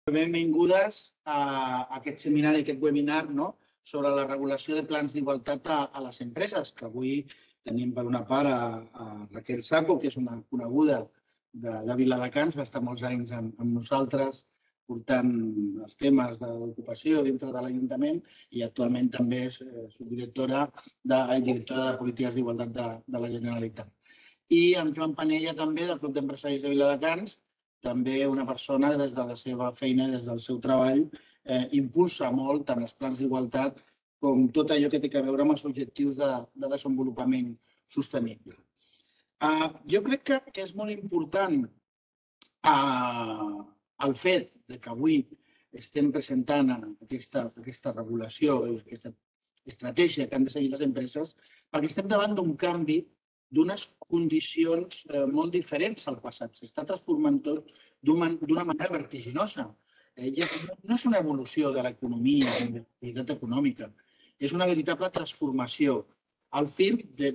Benvingudes a aquest seminari, aquest webinar sobre la regulació de plans d'igualtat a les empreses, que avui tenim per una part a Raquel Sacco, que és una coneguda de Viladecans, va estar molts anys amb nosaltres portant els temes d'ocupació dintre de l'Ajuntament i actualment també és subdirectora de Polítiques d'Igualtat de la Generalitat. I amb Joan Panella també, del Club d'Empresaris de Viladecans, també una persona que des de la seva feina, des del seu treball, impulsa molt tant els plans d'igualtat com tot allò que té a veure amb els objectius de desenvolupament sostenible. Jo crec que és molt important el fet que avui estem presentant aquesta regulació i aquesta estratègia que han de seguir les empreses perquè estem davant d'un canvi d'unes condicions molt diferents al passat. S'està transformant tot d'una manera vertiginosa. No és una evolució de l'economia, de l'activitat econòmica, és una veritable transformació al fil de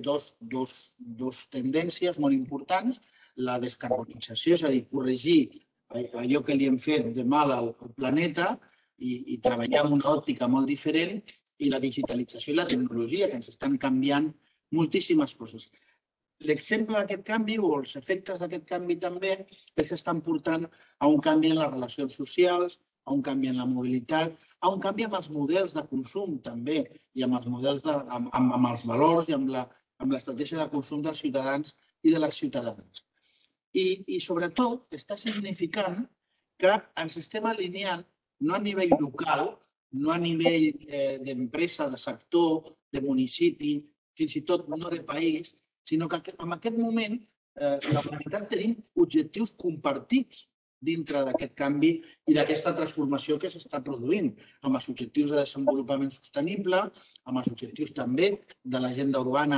dues tendències molt importants, la descarbonització, és a dir, corregir allò que li hem fet de mal al planeta i treballar amb una òptica molt diferent, i la digitalització i la tecnologia, que ens estan canviant moltíssimes coses. L'exemple d'aquest canvi o els efectes d'aquest canvi també és que estan portant a un canvi en les relacions socials, a un canvi en la mobilitat, a un canvi amb els models de consum també i amb els models, amb els valors i amb l'estratègia de consum dels ciutadans i de les ciutadanes. I sobretot està significant que ens estem alineant no a nivell local, no a nivell d'empresa, de sector, de municipi, fins i tot no de país, sinó que en aquest moment la humanitat tenim objectius compartits dintre d'aquest canvi i d'aquesta transformació que s'està produint, amb els objectius de desenvolupament sostenible, amb els objectius també de l'Agenda Urbana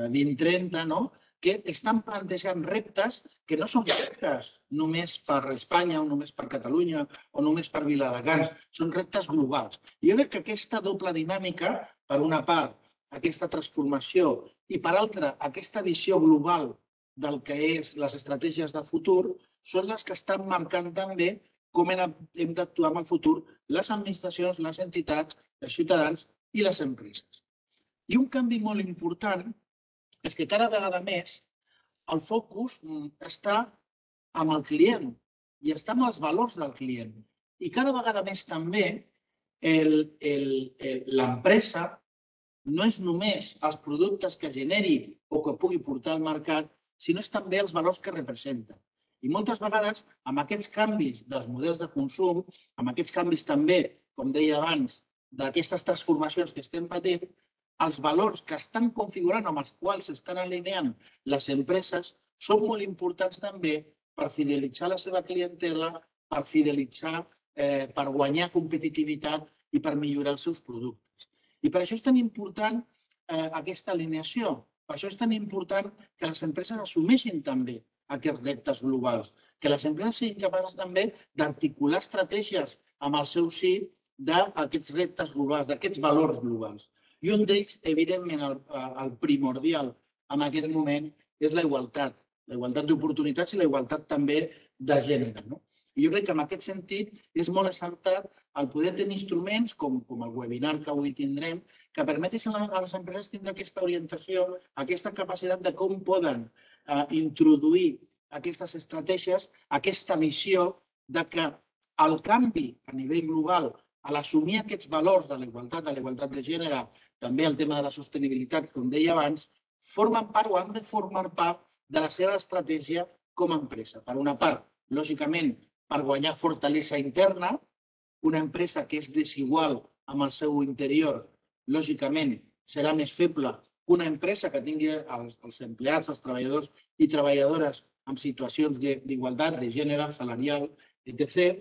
2030, que estan plantejant reptes que no són reptes només per Espanya o només per Catalunya o només per Viladecans, són reptes globals. Jo crec que aquesta doble dinàmica, per una part, aquesta transformació i, per altra, aquesta visió global del que és les estratègies de futur són les que estan marcant també com hem d'actuar en el futur les administracions, les entitats, els ciutadans i les empreses. I un canvi molt important és que cada vegada més el focus està amb el client i està amb els valors del client. I cada vegada més també l'empresa no és només els productes que generi o que pugui portar al mercat, sinó és també els valors que representa. I moltes vegades, amb aquests canvis dels models de consum, amb aquests canvis també, com deia abans, d'aquestes transformacions que estem patint, els valors que estan configurant amb els quals s'estan alineant les empreses són molt importants també per fidelitzar la seva clientela, per fidelitzar, per guanyar competitivitat i per millorar els seus productes. I per això és tan important aquesta alineació, per això és tan important que les empreses assumeixin també aquests reptes globals, que les empreses siguin capaces també d'articular estratègies amb el seu si d'aquests reptes globals, d'aquests valors globals. I un d'ells, evidentment, el primordial en aquest moment és la igualtat d'oportunitats i la igualtat també de gènere. I jo crec que en aquest sentit és molt encertat el poder tenir instruments com el webinar que avui tindrem que permetin a les empreses tindre aquesta orientació, aquesta capacitat de com poden introduir aquestes estratègies, aquesta visió que el canvi a nivell global, a l'assumir aquests valors de la igualtat de gènere, també el tema de la sostenibilitat, com deia abans, formen part o han de formar part de la seva estratègia com a empresa. Per una part, lògicament, per guanyar fortalesa interna, una empresa que és desigual amb el seu interior, lògicament, serà més feble que una empresa que tingui els empleats, els treballadors i treballadores en situacions d'igualtat, de gènere, salarial, etc.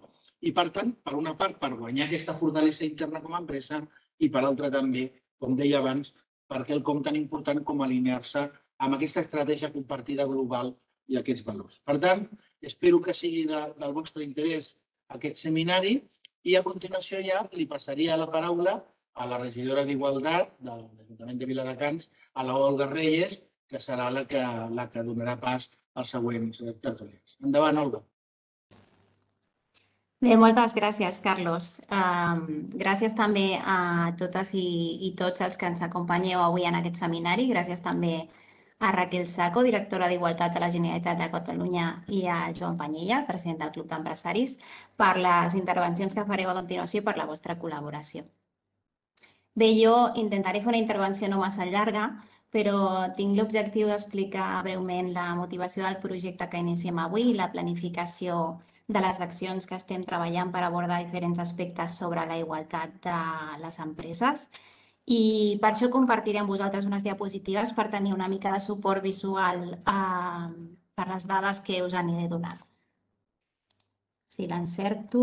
I, per tant, per una part, per guanyar aquesta fortalesa interna com a empresa i, per altra, també, com deia abans, per quelcom tan important com alinear-se amb aquesta estratègia compartida global i aquests valors. Per tant, espero que sigui del vostre interès aquest seminari i a continuació ja li passaria la paraula a la regidora d'Igualtat de l'Ajuntament de Viladecans, a l'Olga Reyes, que serà la que donarà pas als següents tertulians. Endavant, Olga. Bé, moltes gràcies, Carlos. Gràcies també a totes i tots els que ens acompanyeu avui en aquest seminari. Gràcies també a Raquel Saco, directora d'Igualtat de la Generalitat de Catalunya, i a Joan Panyella, president del Club d'Empresaris, per les intervencions que fareu a continuació i per la vostra col·laboració. Bé, jo intentaré fer una intervenció no massa llarga, però tinc l'objectiu d'explicar breument la motivació del projecte que iniciem avui i la planificació de les accions que estem treballant per abordar diferents aspectes sobre la igualtat de les empreses. I per això compartiré amb vosaltres unes diapositives per tenir una mica de suport visual per les dades que us aniré donant. Si l'encerto...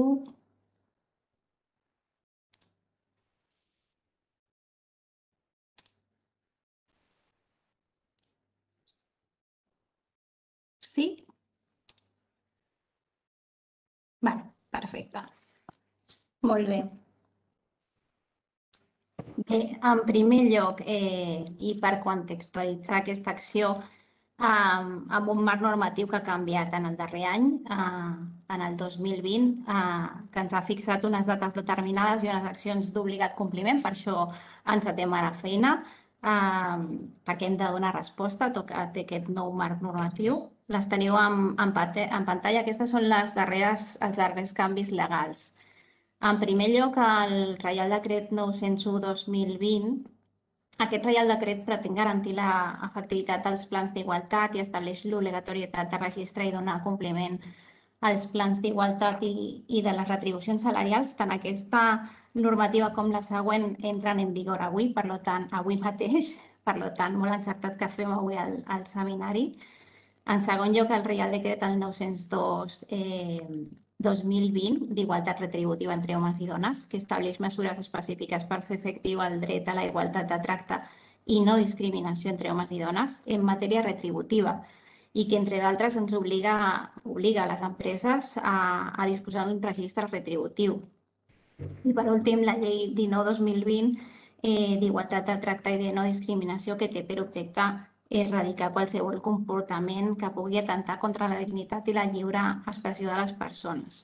Sí? Vale, perfecte. Molt bé. Bé, en primer lloc, i per contextualitzar aquesta acció, amb un marc normatiu que ha canviat en el darrer any, en el 2020, que ens ha fixat unes dates determinades i unes accions d'obligat compliment, per això encetem ara feina, perquè hem de donar resposta a tot aquest nou marc normatiu. Les teniu en pantalla. Aquestes són els darrers canvis legals. En primer lloc, el Reial Decret 901/2020. Aquest Reial Decret pretén garantir l'efectivitat dels plans d'igualtat i estableix l'obligatorietat de registrar i donar compliment als plans d'igualtat i de les retribucions salarials. Tant aquesta normativa com la següent entren en vigor avui, per tant, avui mateix. Per tant, molt encertat que fem avui el seminari. En segon lloc, el Reial Decret 902/2020 d'igualtat retributiva entre homes i dones, que estableix mesures específiques per fer efectiu el dret a la igualtat de tracte i no discriminació entre homes i dones en matèria retributiva i que, entre d'altres, ens obliga a les empreses a disposar d'un registre retributiu. I, per últim, la Llei 19/2020 d'igualtat de tracte i de no discriminació, que té per objecte erradicar qualsevol comportament que pugui atentar contra la dignitat i la lliure expressió de les persones.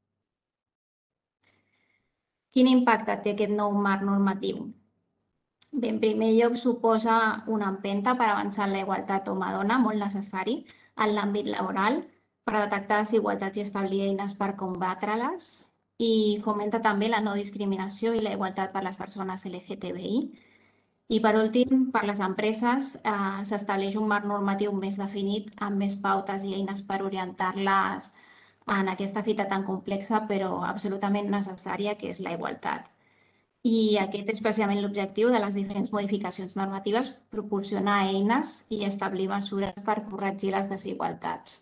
Quin impacte té aquest nou marc normatiu? Bé, en primer lloc, suposa una empenta per avançar en la igualtat home-dona, molt necessari, en l'àmbit laboral, per detectar desigualtats i establir eines per combatre-les, i fomenta també la no discriminació i la igualtat per les persones LGTBI. I, per últim, per les empreses s'estableix un marc normatiu més definit, amb més pautes i eines per orientar-les en aquesta fita tan complexa però absolutament necessària, que és la igualtat. I aquest és precisament l'objectiu de les diferents modificacions normatives: proporcionar eines i establir mesures per corregir les desigualtats.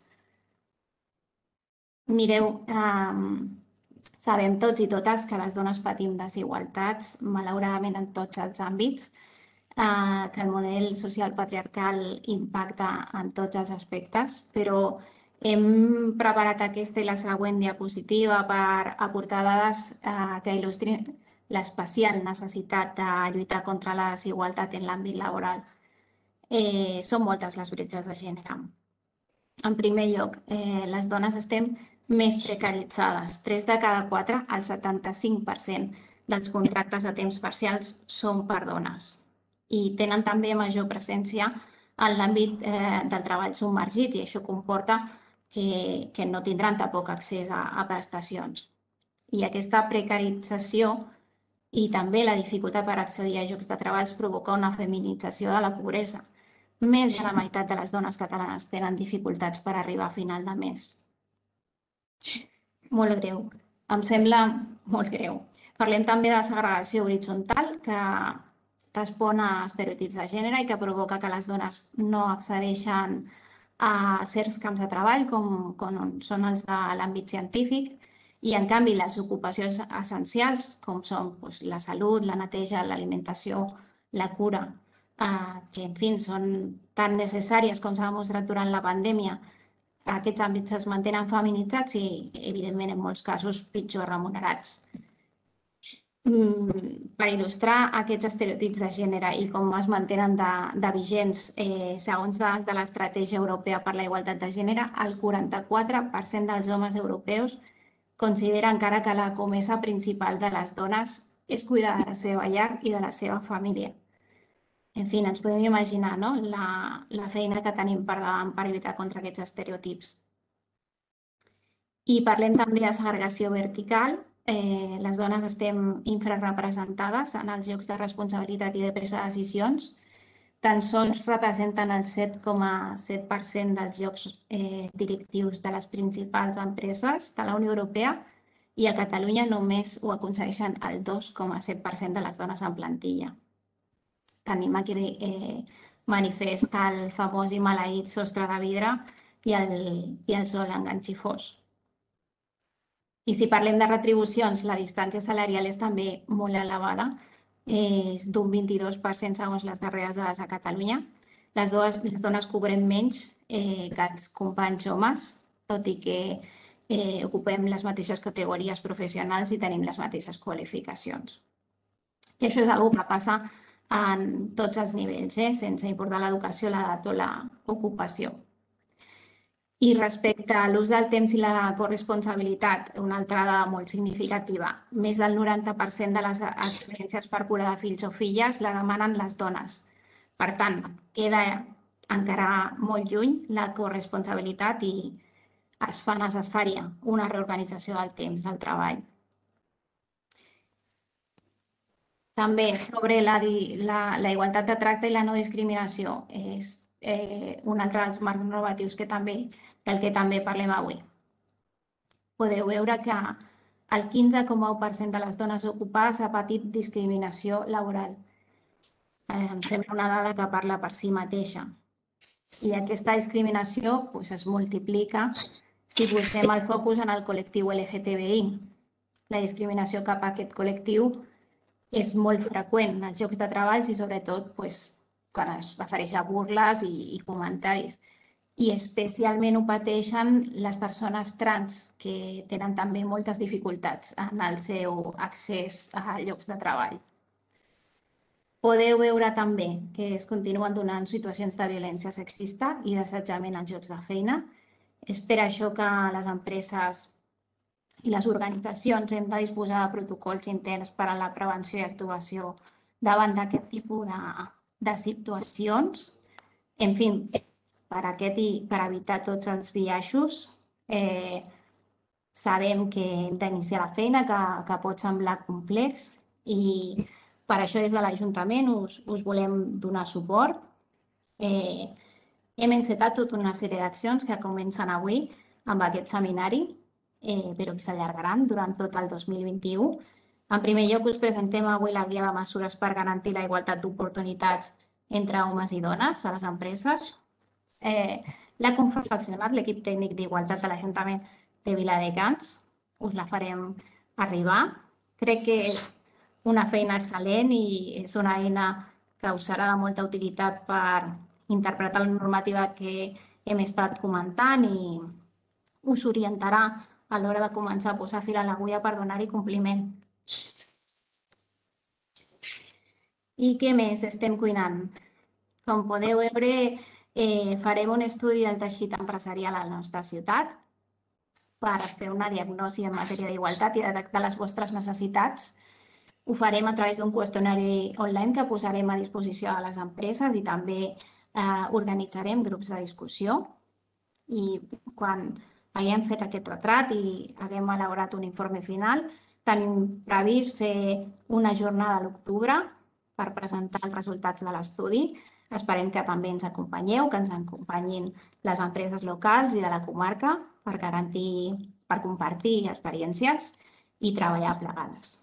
Mireu, sabem tots i totes que les dones patim desigualtats, malauradament en tots els àmbits, que el model social patriarcal impacta en tots els aspectes, però hem preparat aquesta i la següent diapositiva per aportar dades que il·lustrin l'especial necessitat de lluitar contra la desigualtat en l'àmbit laboral. Són moltes les bretxes de gènere. En primer lloc, les dones estem més precaritzades. 3 de cada 4, el 75% dels contractes a temps parcials són per dones. I tenen també major presència en l'àmbit del treball submergit, i això comporta que no tindran tampoc accés a prestacions. I aquesta precarització i també la dificultat per accedir a llocs de treball provoca una feminització de la pobresa. Més de la meitat de les dones catalanes tenen dificultats per arribar a final de mes. Molt greu. Em sembla molt greu. Parlem també de segregació horitzontal, que respon a estereotips de gènere i que provoca que les dones no accedeixen a certs camps de treball, com són els de l'àmbit científic, i, en canvi, les ocupacions essencials, com són la salut, la neteja, l'alimentació, la cura, que, en fi, són tan necessàries com s'ha demostrat durant la pandèmia, aquests àmbits es mantenen feminitzats i, evidentment, en molts casos, pitjor remunerats. Per il·lustrar aquests estereotips de gènere i com es mantenen de vigents, segons dades de l'Estratègia Europea per la Igualtat de Gènere, el 44% dels homes europeus considera encara que la comesa principal de les dones és cuidar de la seva llar i de la seva família. En fi, ens podem imaginar, no?, la feina que tenim per davant per lluitar contra aquests estereotips. I parlem també de segregació vertical. Les dones estem infrarrepresentades en els llocs de responsabilitat i de presa de decisions. Tan sols representen el 7,7% dels llocs directius de les principals empreses de la Unió Europea i a Catalunya només ho aconsegueixen el 2,7% de les dones en plantilla. Tenim aquí manifest el famós i maleït sostre de vidre i el sol enganxifós. I si parlem de retribucions, la distància salarial és també molt elevada, és d'un 22% segons les darreres dades a Catalunya. Les dones cobrem menys que els companys homes, tot i que ocupem les mateixes categories professionals i tenim les mateixes qualificacions. I això és una cosa que passa en tots els nivells, sense importar l'educació, l'edat o l'ocupació. I respecte a l'ús del temps i la corresponsabilitat, una altra dada molt significativa, més del 90% de les experiències per cura de fills o filles la demanen les dones. Per tant, queda encara molt lluny la corresponsabilitat i es fa necessària una reorganització del temps del treball. També sobre la igualtat de tracte i la no discriminació és un altre dels marcs normatius del que també parlem avui. Podeu veure que el 15,1% de les dones ocupades ha patit discriminació laboral. Em sembla una dada que parla per si mateixa. I aquesta discriminació es multiplica si posem el focus en el col·lectiu LGTBI. La discriminació cap a aquest col·lectiu és molt freqüent als llocs de treball i sobretot quan es refereix a burles i comentaris. I especialment ho pateixen les persones trans, que tenen també moltes dificultats en el seu accés a llocs de treball. Podeu veure també que es continuen donant situacions de violència sexista i d'assetjament als llocs de feina. És per això que les empreses i les organitzacions hem de disposar de protocols interns per a la prevenció i actuació davant d'aquest tipus de situacions. En fi, per evitar tots els biaixos, sabem que hem d'iniciar la feina, que pot semblar complex, i per això des de l'Ajuntament us volem donar suport. Hem encetat tota una sèrie d'accions que comencen avui amb aquest seminari, però que s'allargaran durant tot el 2021. En primer lloc, us presentem avui la guia de mesures per garantir la igualtat d'oportunitats entre homes i dones a les empreses. L'ha confeccionat l'equip tècnic d'Igualtat de l'Ajuntament de Viladecans. Us la farem arribar. Crec que és una feina excel·lent i és una eina que us serà de molta utilitat per interpretar la normativa que hem estat comentant i us orientarà a l'hora de començar a posar fil a l'agulla per donar-hi compliment. I què més estem cuinant? Com podeu veure, farem un estudi del teixit empresarial a la nostra ciutat per fer una diagnosi en matèria d'igualtat i detectar les vostres necessitats. Ho farem a través d'un qüestionari online que posarem a disposició de les empreses i també organitzarem grups de discussió. I quan haguem fet aquest retrat i haguem elaborat un informe final, tenim previst fer una jornada a l'octubre per presentar els resultats de l'estudi. Esperem que també ens acompanyeu, que ens acompanyin les empreses locals i de la comarca per compartir experiències i treballar plegades.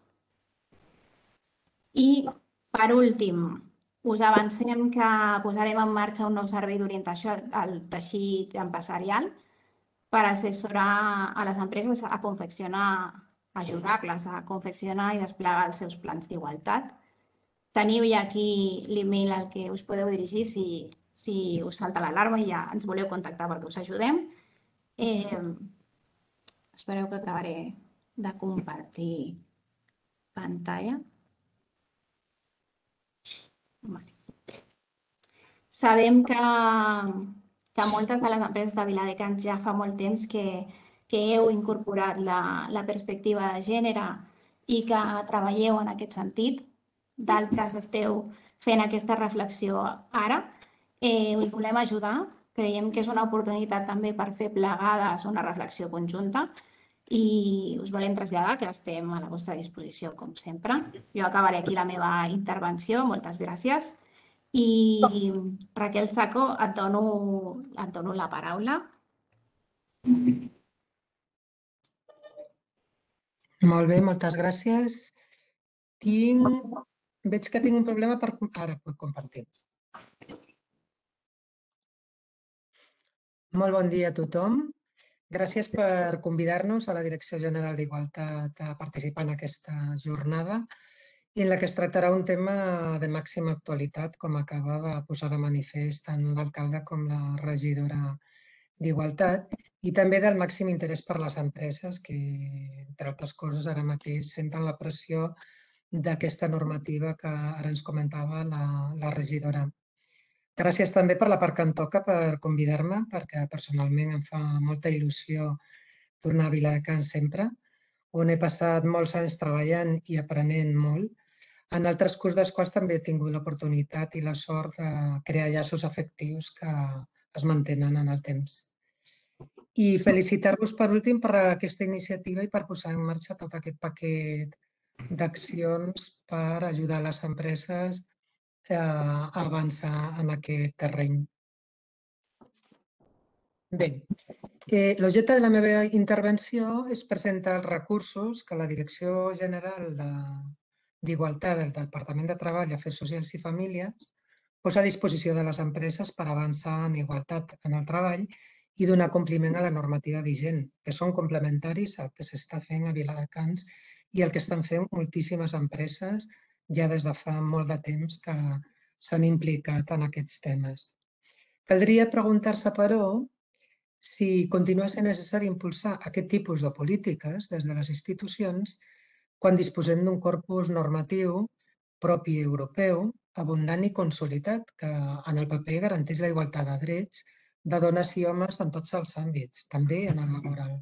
I, per últim, us avancem que posarem en marxa un nou servei d'orientació al teixit empresarial per assessorar a les empreses a confeccionar, ajudar-les a confeccionar i desplegar els seus plans d'igualtat. Teniu ja aquí l'email al que us podeu dirigir si us salta l'alarma i ja ens voleu contactar perquè us ajudem. Espereu que acabaré de compartir pantalla. Sabem que moltes de les empreses de Viladecans ja fa molt temps que que heu incorporat la perspectiva de gènere i que treballeu en aquest sentit. D'altres esteu fent aquesta reflexió ara. Us volem ajudar. Creiem que és una oportunitat també per fer plegades una reflexió conjunta i us volem traslladar que estem a la vostra disposició, com sempre. Jo acabaré aquí la meva intervenció. Moltes gràcies. I Raquel Sacco, et dono la paraula. Molt bé, moltes gràcies. Veig que tinc un problema per... Ara puc compartir. Molt bon dia a tothom. Gràcies per convidar-nos a la Direcció General d'Igualtat a participar en aquesta jornada en la que es tractarà un tema de màxima actualitat, com acaba de posar de manifest tant l'alcalde com la regidora d'Igualtat, i també del màxim interès per les empreses que, entre altres coses, ara mateix senten la pressió d'aquesta normativa que ara ens comentava la regidora. Gràcies també per la part que em toca per convidar-me, perquè personalment em fa molta il·lusió tornar a Viladecans sempre, on he passat molts anys treballant i aprenent molt, en el transcurs dels quals també he tingut l'oportunitat i la sort de crear llaços afectius que es mantenen en el temps. I felicitar-vos per últim per aquesta iniciativa i per posar en marxa tot aquest paquet d'accions per ajudar les empreses a avançar en aquest terreny. Bé, l'objecte de la meva intervenció és presentar els recursos que la Direcció General d'Igualtat del Departament de Treball, Afers Socials i Famílies posa a disposició de les empreses per avançar en igualtat en el treball i donar compliment a la normativa vigent, que són complementaris al que s'està fent a Viladecans i el que estan fent moltíssimes empreses ja des de fa molt de temps que s'han implicat en aquests temes. Caldria preguntar-se, però, si continua sent necessari impulsar aquest tipus de polítiques des de les institucions quan disposem d'un corpus normatiu propi europeu, abundant i consolidat, que en el paper garanteix la igualtat de drets de dones i homes en tots els àmbits, també en el laboral.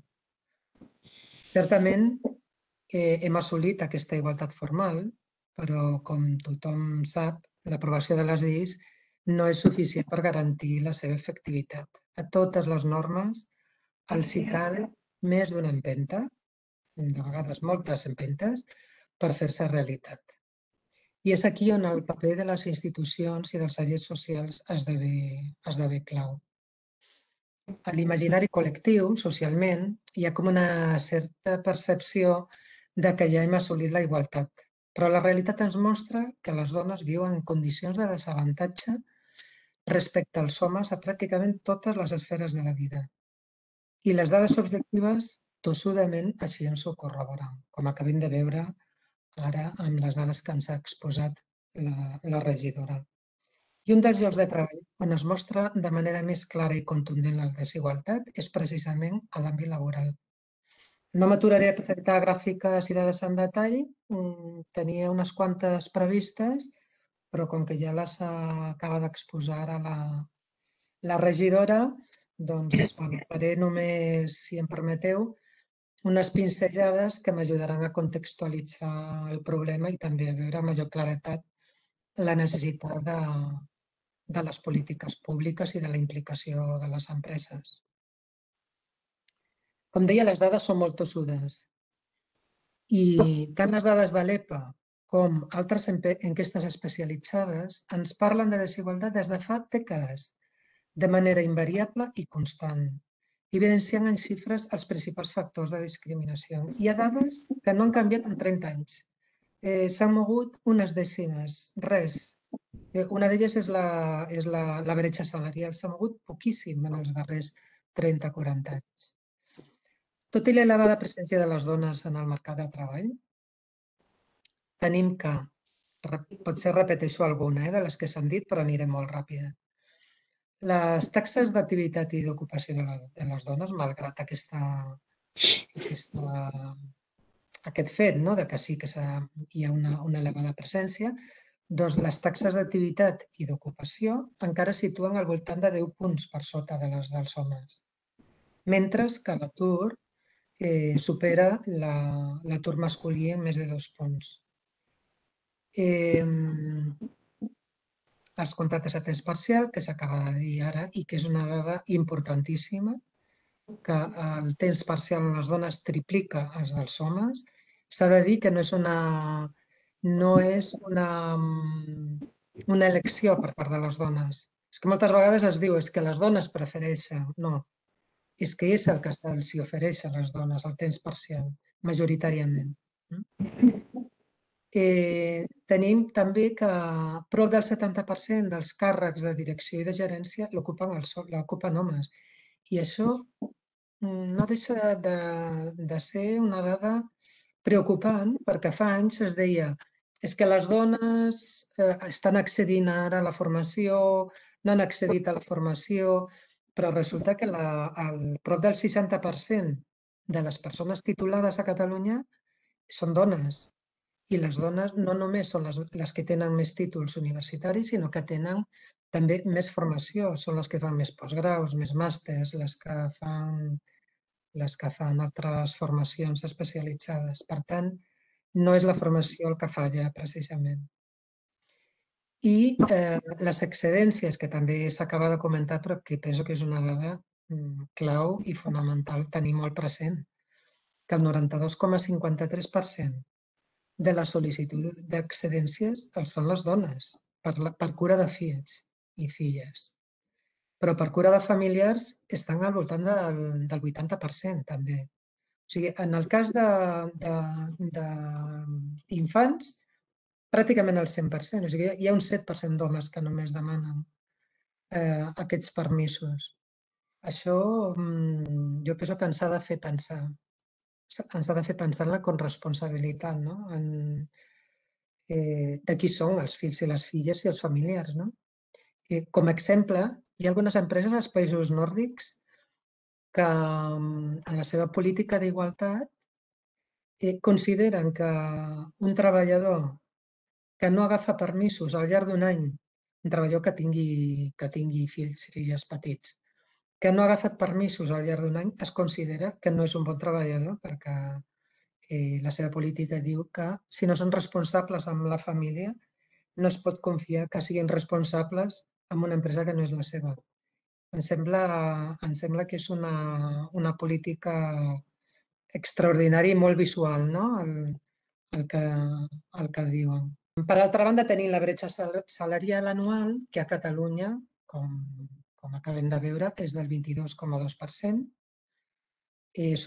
Certament, hem assolit aquesta igualtat formal, però, com tothom sap, l'aprovació de les lleis no és suficient per garantir la seva efectivitat. A totes les normes els hi cal més d'una empenta, de vegades moltes empentes, per fer-se realitat. I és aquí on el paper de les institucions i dels agents socials esdevé clau. A l'imaginari col·lectiu, socialment, hi ha com una certa percepció de que ja hem assolit la igualtat, però la realitat ens mostra que les dones viuen en condicions de desavantatge respecte als homes a pràcticament totes les esferes de la vida. I les dades objectives, tossudament, així ens ho corroboren, com acabem de veure ara amb les dades que ens ha exposat la regidora. I un dels llocs de treball on es mostra de manera més clara i contundent la desigualtat és precisament a l'àmbit laboral. No m'aturaré a presentar gràfiques i dades en detall, tenia unes quantes previstes, però com que ja les acaba d'exposar ara la regidora, doncs faré només, si em permeteu, unes pinzellades que m'ajudaran a contextualitzar el problema i també a veure amb major claretat la necessitat de les polítiques públiques i de la implicació de les empreses. Com deia, les dades són molt tossudes i tant les dades de l'EPA com altres enquestes especialitzades ens parlen de desigualtat des de fa dècades, de manera invariable i constant, evidenciant en xifres els principals factors de discriminació. Hi ha dades que no han canviat en 30 anys. S'han mogut unes dècimes, res. Una d'elles és la bretxa salarial. S'ha mogut poquíssim en els darrers 30-40 anys. Tot i l'elevada presència de les dones en el mercat de treball, tenim que, potser repeteixo alguna de les que s'han dit, però aniré molt ràpida. Les taxes d'activitat i d'ocupació de les dones, malgrat aquest fet que sí que hi ha una elevada presència, doncs les taxes d'activitat i d'ocupació encara es situen al voltant de 10 punts per sota de les dels homes, mentre que l'atur supera l'atur masculí en més de 2 punts. Els contractes a temps parcial, que s'acaba de dir ara, i que és una dada importantíssima, que el temps parcial en les dones triplica els dels homes. S'ha de dir que no és una elecció per part de les dones. És que moltes vegades es diu que les dones prefereixen. No, és que és el que se'ls ofereix a les dones, el temps parcial, majoritàriament. Tenim també que prop del 70% dels càrrecs de direcció i de gerència l'ocupen homes. I això no deixa de ser una dada preocupant, perquè fa anys es deia és que les dones estan accedint ara a la formació, no han accedit a la formació, però resulta que prop del 60% de les persones titulades a Catalunya són dones. I les dones no només són les que tenen més títols universitaris, sinó que tenen també més formació. Són les que fan més postgraus, més màsters, les que fan altres formacions especialitzades. Per tant, no és la formació el que falla, precisament. I les excedències, que també s'acaba de comentar, però que penso que és una dada clau i fonamental tenir molt present, que el 92,53% de la sol·licitud d'excedències els fan les dones per cura de fills i filles. Però per cura de familiars estan al voltant del 80% també. O sigui, en el cas d'infants, pràcticament el 100%. O sigui, hi ha un 7% d'homes que només demanen aquests permisos. Això jo penso que ens ha de fer pensar. Ens ha de fer pensar en la corresponsabilitat, no? De qui són els fills i les filles i els familiars, no? Com a exemple, hi ha algunes empreses als països nòrdics que en la seva política d'igualtat consideren que un treballador que no agafa permisos al llarg d'un any, un treballador que tingui fills i filles petits, que no ha agafat permisos al llarg d'un any, es considera que no és un bon treballador perquè la seva política diu que si no són responsables amb la família no es pot confiar que siguin responsables amb una empresa que no és la seva. Em sembla que és una política extraordinària i molt visual, no? El que diuen. Per altra banda, tenim la bretxa salarial anual, que a Catalunya, com acabem de veure, és del 22,2%. És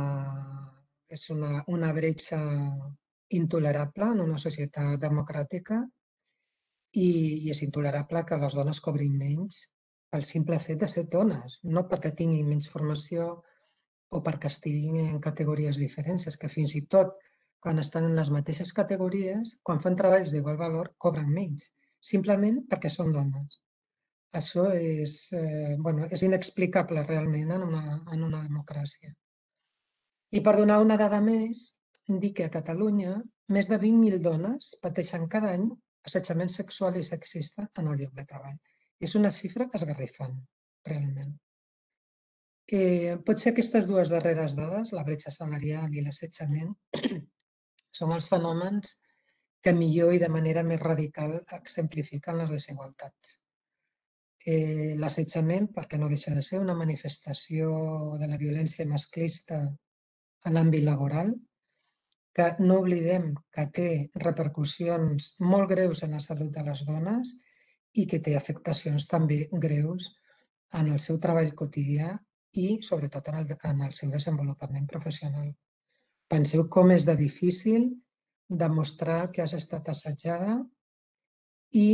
una bretxa intolerable en una societat democràtica i és intolerable que les dones cobrin menys pel simple fet de ser dones, no perquè tinguin menys formació o perquè estiguin en categories diferents, és que fins i tot quan estan en les mateixes categories, quan fan treballs d'igual valor, cobren menys, simplement perquè són dones. Això és inexplicable realment en una democràcia. I per donar una dada més, dir que a Catalunya més de 20.000 dones pateixen cada any assetjament sexual i sexista en el lloc de treball. És una xifra esgarrifant, realment. Potser aquestes dues darreres dades, la bretxa salarial i l'assetjament, són els fenòmens que millor i de manera més radical exemplifiquen les desigualtats. L'assetjament, perquè no deixa de ser una manifestació de la violència masclista a l'àmbit laboral, que no oblidem que té repercussions molt greus en la salut de les dones i que té afectacions també greus en el seu treball quotidià i, sobretot, en el seu desenvolupament professional. Penseu com és de difícil demostrar que has estat assetjada i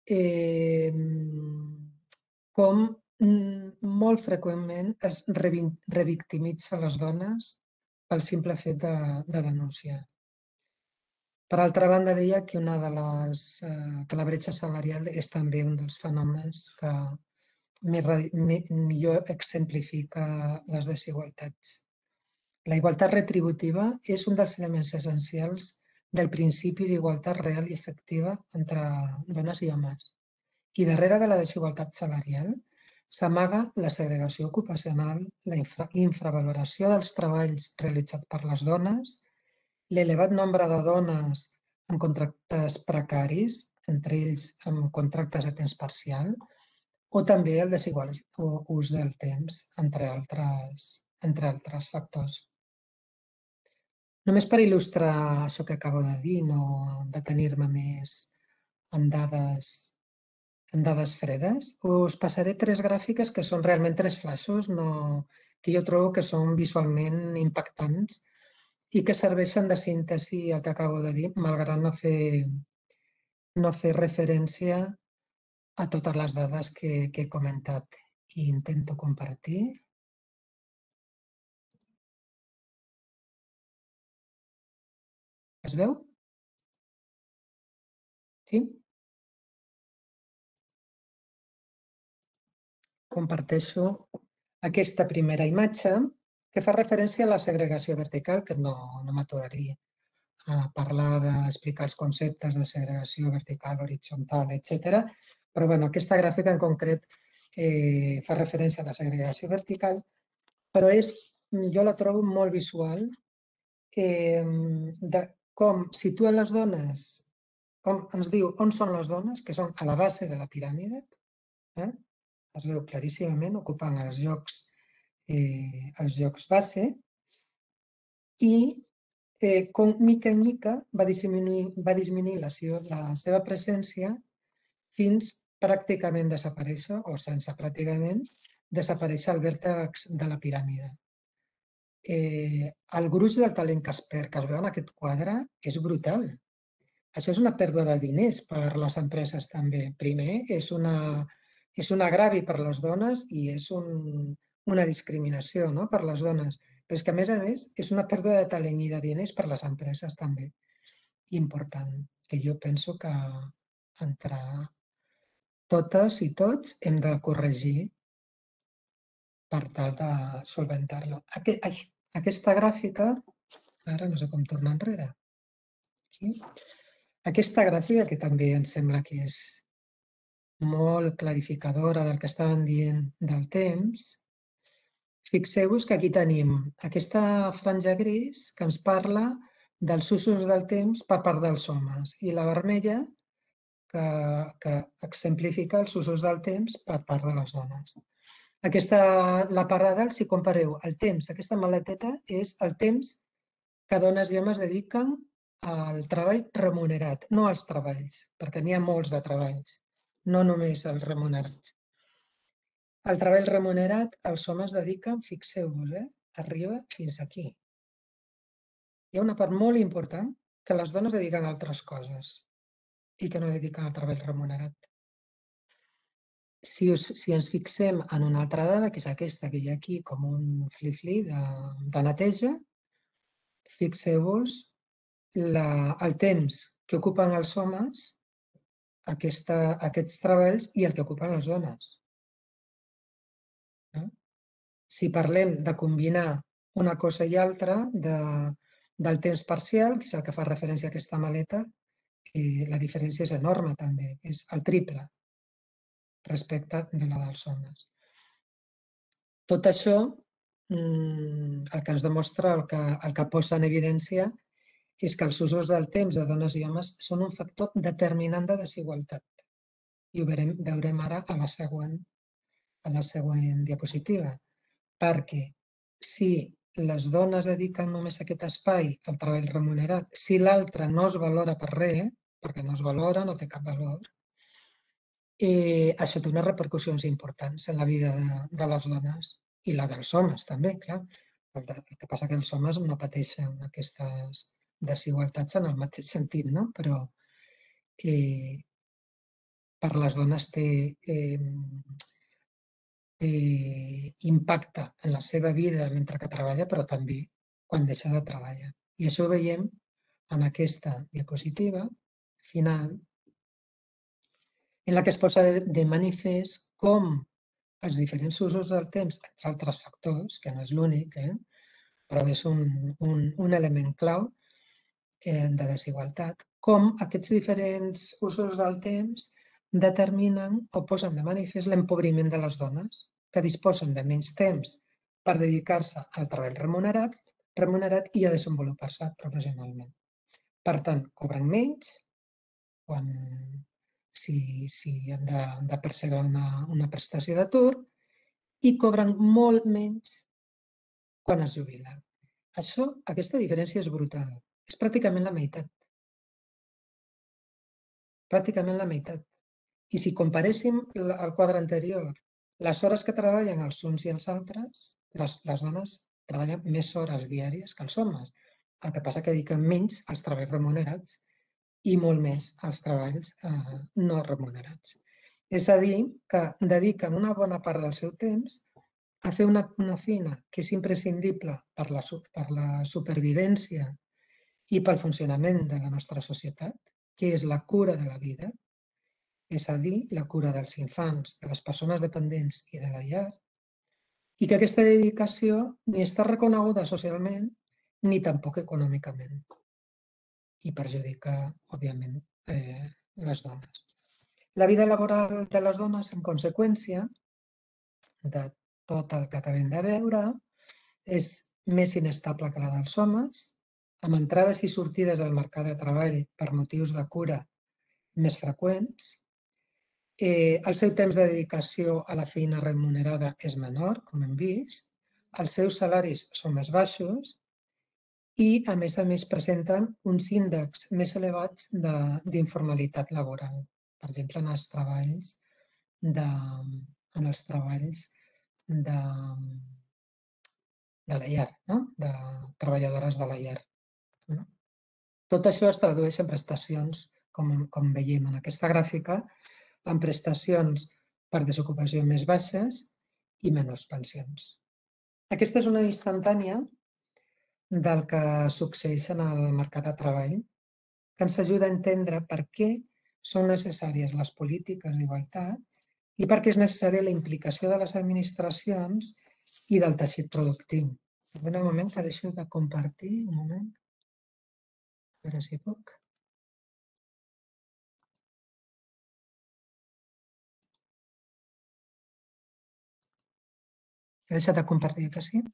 com molt freqüentment es revictimitza les dones pel simple fet de denunciar. Per altra banda, deia que la bretxa salarial és també un dels fenòmens que millor exemplifica les desigualtats. La igualtat retributiva és un dels elements essencials del principi d'igualtat real i efectiva entre dones i homes. I darrere de la desigualtat salarial s'amaga la segregació ocupacional, la infravaloració dels treballs realitzats per les dones, l'elevat nombre de dones amb contractes precaris, entre ells amb contractes a temps parcial, o també el desigual ús del temps, entre altres factors. Només per il·lustrar això que acabo de dir, no detenir-me més en dades fredes, us passaré 3 gràfiques que són realment 3 flaixos que jo trobo que són visualment impactants i que serveixen de síntesi al que acabo de dir, malgrat no fer referència a totes les dades que he comentat. I intento compartir. Es veu? Sí? Comparteixo aquesta primera imatge que fa referència a la segregació vertical, que no m'aturaria a parlar d'explicar els conceptes de segregació vertical, horitzontal, etc. Però aquesta gràfica en concret fa referència a la segregació vertical, però jo la trobo molt visual de com situa les dones, com ens diu on són les dones, que són a la base de la piràmide, es veu claríssimament ocupant els llocs base, i com mica en mica va disminuir la seva presència fins pràcticament desaparèixer, o sense pràcticament desaparèixer al vèrtex de la piràmide. El gruix del talent que es veu en aquest quadre és brutal. Això és una pèrdua de diners per les empreses també. Primer, és un agravi per les dones i és una discriminació per les dones. Però és que, a més, és una pèrdua de talent i de diners per les empreses també. Important, que jo penso que entre totes i tots hem de corregir per tal de solventar-lo. Aquesta gràfica, ara no sé com tornar enrere, aquesta gràfica que també em sembla que és molt clarificadora del que estàvem dient del temps, fixeu-vos que aquí tenim aquesta franja gris que ens parla dels usos del temps per part dels homes i la vermella que exemplifica els usos del temps per part de les dones. La part de dalt, si compareu el temps, aquesta maleteta és el temps que dones i homes dediquen al treball remunerat, no als treballs, perquè n'hi ha molts de treballs, no només els remunerats. El treball remunerat, els homes dediquen, fixeu-vos, arriba fins aquí. Hi ha una part molt important que les dones dediquen a altres coses i que no dediquen al treball remunerat. Si ens fixem en una altra dada, que és aquesta que hi ha aquí com un flip-flí de neteja, fixeu-vos el temps que ocupen els homes aquests treballs i el que ocupen les dones. Si parlem de combinar una cosa i altra del temps parcial, que és el que fa referència a aquesta maleta, la diferència és enorme també, és el triple respecte de la dels homes. Tot això, el que ens demostra, el que posa en evidència, és que els usos del temps de dones i homes són un factor determinant de desigualtat. I ho veurem ara a la següent diapositiva. Perquè si les dones dediquen només aquest espai al treball remunerat, si l'altre no es valora per res, perquè no es valora, no té cap valor, això té unes repercussions importants en la vida de les dones i la dels homes també, clar. El que passa que els homes no pateixen aquestes desigualtats en el mateix sentit, però per les dones té impacte en la seva vida mentre que treballa, però també quan deixa de treballar. I això ho veiem en aquesta diapositiva final, en la que es posa de manifest com els diferents usos del temps, entre altres factors, que no és l'únic, però és un element clau de desigualtat, com aquests diferents usos del temps determinen o posen de manifest l'empobriment de les dones, que disposen de menys temps per dedicar-se al treball remunerat i a desenvolupar-se professionalment. Per tant, cobren menys si han de percebre una prestació d'atur i cobren molt menys quan es jubilen. Aquesta diferència és brutal. És pràcticament la meitat. Pràcticament la meitat. I si comparéssim el quadre anterior, les hores que treballen els uns i els altres, les dones treballen més hores diàries que els homes. El que passa que dediquen menys als treballs remunerats i molt més als treballs no remunerats. És a dir, que dediquen una bona part del seu temps a fer una feina que és imprescindible per la supervivència i pel funcionament de la nostra societat, que és la cura de la vida, és a dir, la cura dels infants, de les persones dependents i de la llar, i que aquesta dedicació ni està reconeguda socialment ni tampoc econòmicament i perjudica, òbviament, les dones. La vida laboral de les dones, en conseqüència de tot el que acabem de veure, és més inestable que la dels homes, amb entrades i sortides del mercat de treball per motius de cura més freqüents. El seu temps de dedicació a la feina remunerada és menor, com hem vist. Els seus salaris són més baixos i, a més, presenten uns índexs més elevats d'informalitat laboral. Per exemple, en els treballs de la llar, de treballadores de la llar. Tot això es tradueix en prestacions, com veiem en aquesta gràfica, en prestacions per desocupació més baixes i menys pensions. Aquesta és una instantània del que succeeix en el mercat de treball, que ens ajuda a entendre per què són necessàries les polítiques d'igualtat i per què és necessària la implicació de les administracions i del teixit productiu. Un moment, que deixo de compartir, un moment. A veure si puc. He deixat de compartir, que sí?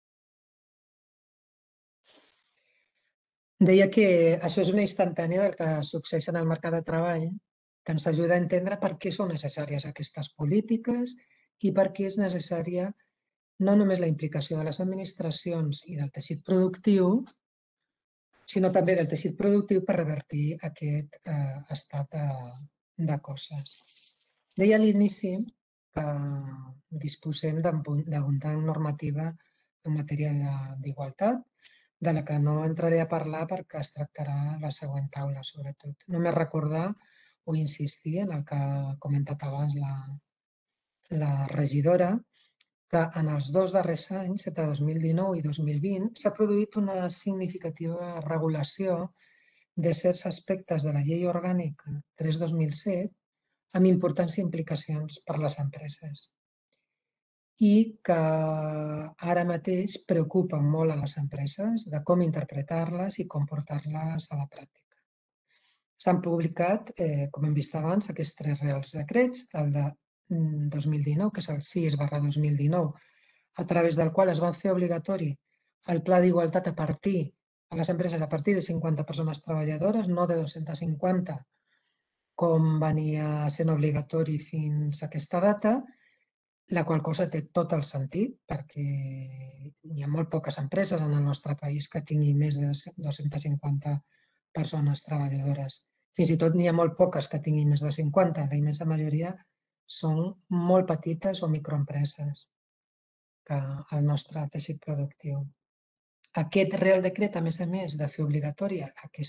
Deia que això és una instantània del que succeeix en el mercat de treball, que ens ajuda a entendre per què són necessàries aquestes polítiques i per què és necessària no només la implicació de les administracions i del teixit productiu, sinó també del teixit productiu per revertir aquest estat de coses. Deia a l'inici que disposem d'abundant normativa en matèria d'igualtat, de la que no entraré a parlar perquè es tractarà a la següent taula, sobretot. Només recordar o insistir en el que ha comentat abans la regidora, que en els 2 darrers anys, entre 2019 i 2020, s'ha produït una significativa regulació de certs aspectes de la Llei Orgànica 3/2007 amb importants implicacions per a les empreses i que ara mateix preocupen molt a les empreses de com interpretar-les i com portar-les a la pràctica. S'han publicat, com hem vist abans, aquests 3 reals decrets, el de 2019, que és el 6/2019, a través del qual es va fer obligatori el pla d'igualtat a les empreses a partir de 50 persones treballadores, no de 250, com venia sent obligatori fins a aquesta data, la qual cosa té tot el sentit, perquè hi ha molt poques empreses en el nostre país que tinguin més de 250 persones treballadores. Fins i tot n'hi ha molt poques que tinguin més de 50. La immensa majoria són molt petites o microempreses al nostre teixit productiu. Aquest Real Decret, a més, de fer obligatòria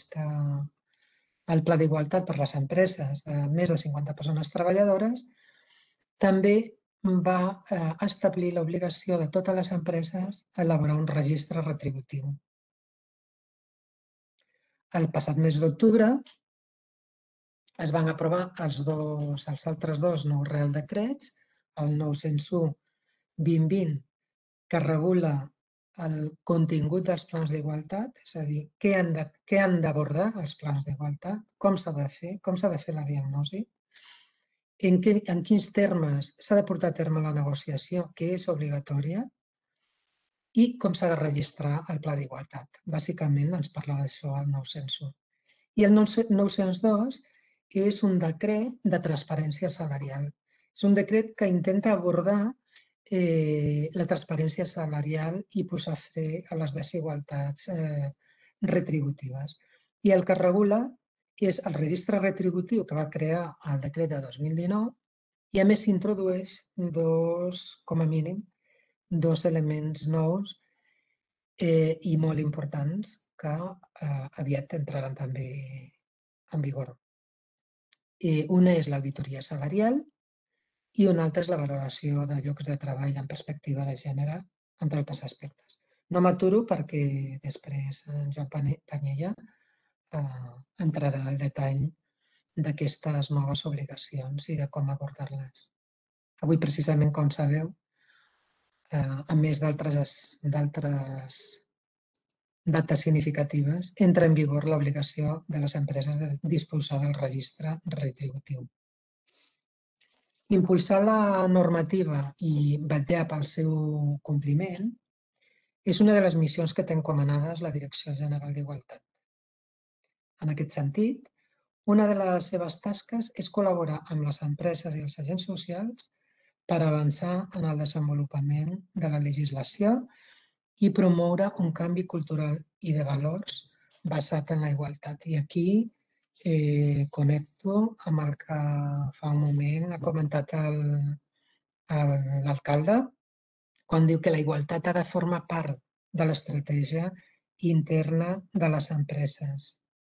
el pla d'igualtat per a les empreses de més de 50 persones treballadores, també va establir l'obligació de totes les empreses a elaborar un registre retributiu. El passat mes d'octubre es van aprovar els altres 2 nous Real Decrets, el 901/2020, que regula el contingut dels plans d'igualtat, és a dir, què han d'abordar els plans d'igualtat, com s'ha de fer la diagnosi, en quins termes s'ha de portar a terme la negociació, que és obligatòria, i com s'ha de registrar el pla d'igualtat. Bàsicament ens parla d'això el 901. I el 902 és un decret de transparència salarial. És un decret que intenta abordar la transparència salarial i posar fre a les desigualtats retributives. I el que regula és el registre retributiu que va crear el decret de 2019 i a més s'introdueix com a mínim, dos elements nous i molt importants que aviat entraran també en vigor. Una és l'auditoria salarial i una altra és la valoració de llocs de treball en perspectiva de gènere, entre altres aspectes. No m'aturo perquè després en Joan Panyella entrarà al detall d'aquestes noves obligacions i de com abordar-les. Avui, precisament, com sabeu, a més d'altres dates significatives, entra en vigor l'obligació de les empreses de disposar del registre retributiu. Impulsar la normativa i vetllar pel seu compliment és una de les missions que té encomanades la Direcció General d'Igualtat. En aquest sentit, una de les seves tasques és col·laborar amb les empreses i els agents socials per avançar en el desenvolupament de la legislació i promoure un canvi cultural i de valors basat en la igualtat. I aquí connecto amb el que fa un moment ha comentat l'alcalde quan diu que la igualtat ha de formar part de l'estratègia interna de les empreses.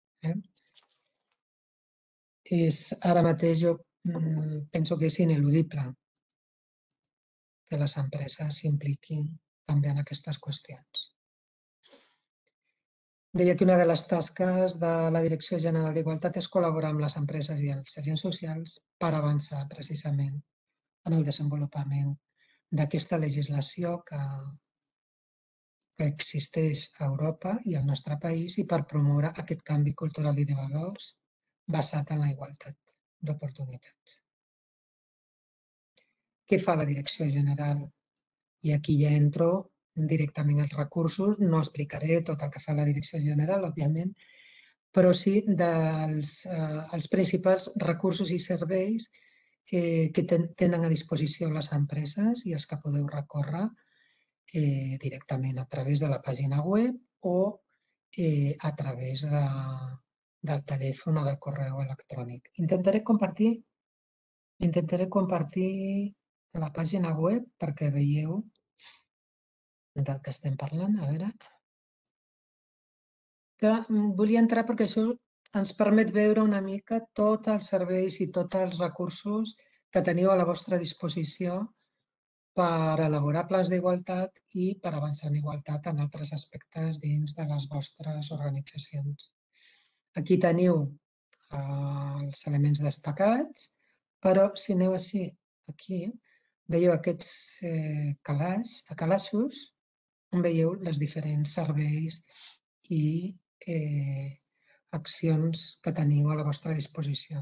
Ara mateix jo penso que és ineludible que les empreses s'impliquin també en aquestes qüestions. Deia que una de les tasques de la Direcció General d'Igualtat és col·laborar amb les empreses i els agents socials per avançar precisament en el desenvolupament d'aquesta legislació que existeix a Europa i al nostre país i per promoure aquest canvi cultural i de valors basat en la igualtat d'oportunitats. Què fa la Direcció General? I aquí ja entro directament als recursos. No explicaré tot el que fa la Direcció General, òbviament, però sí dels principals recursos i serveis que tenen a disposició les empreses i els que podeu recórrer directament a través de la pàgina web o a través del telèfon o del correu electrònic. Intentaré compartir la pàgina web perquè veieu del que estem parlant. A veure. Volia entrar perquè això ens permet veure una mica tots els serveis i tots els recursos que teniu a la vostra disposició per elaborar plans d'igualtat i per avançar en igualtat en altres aspectes dins de les vostres organitzacions. Aquí teniu els elements destacats, però si aneu així, aquí, veieu aquests calaixos on veieu els diferents serveis i accions que teniu a la vostra disposició.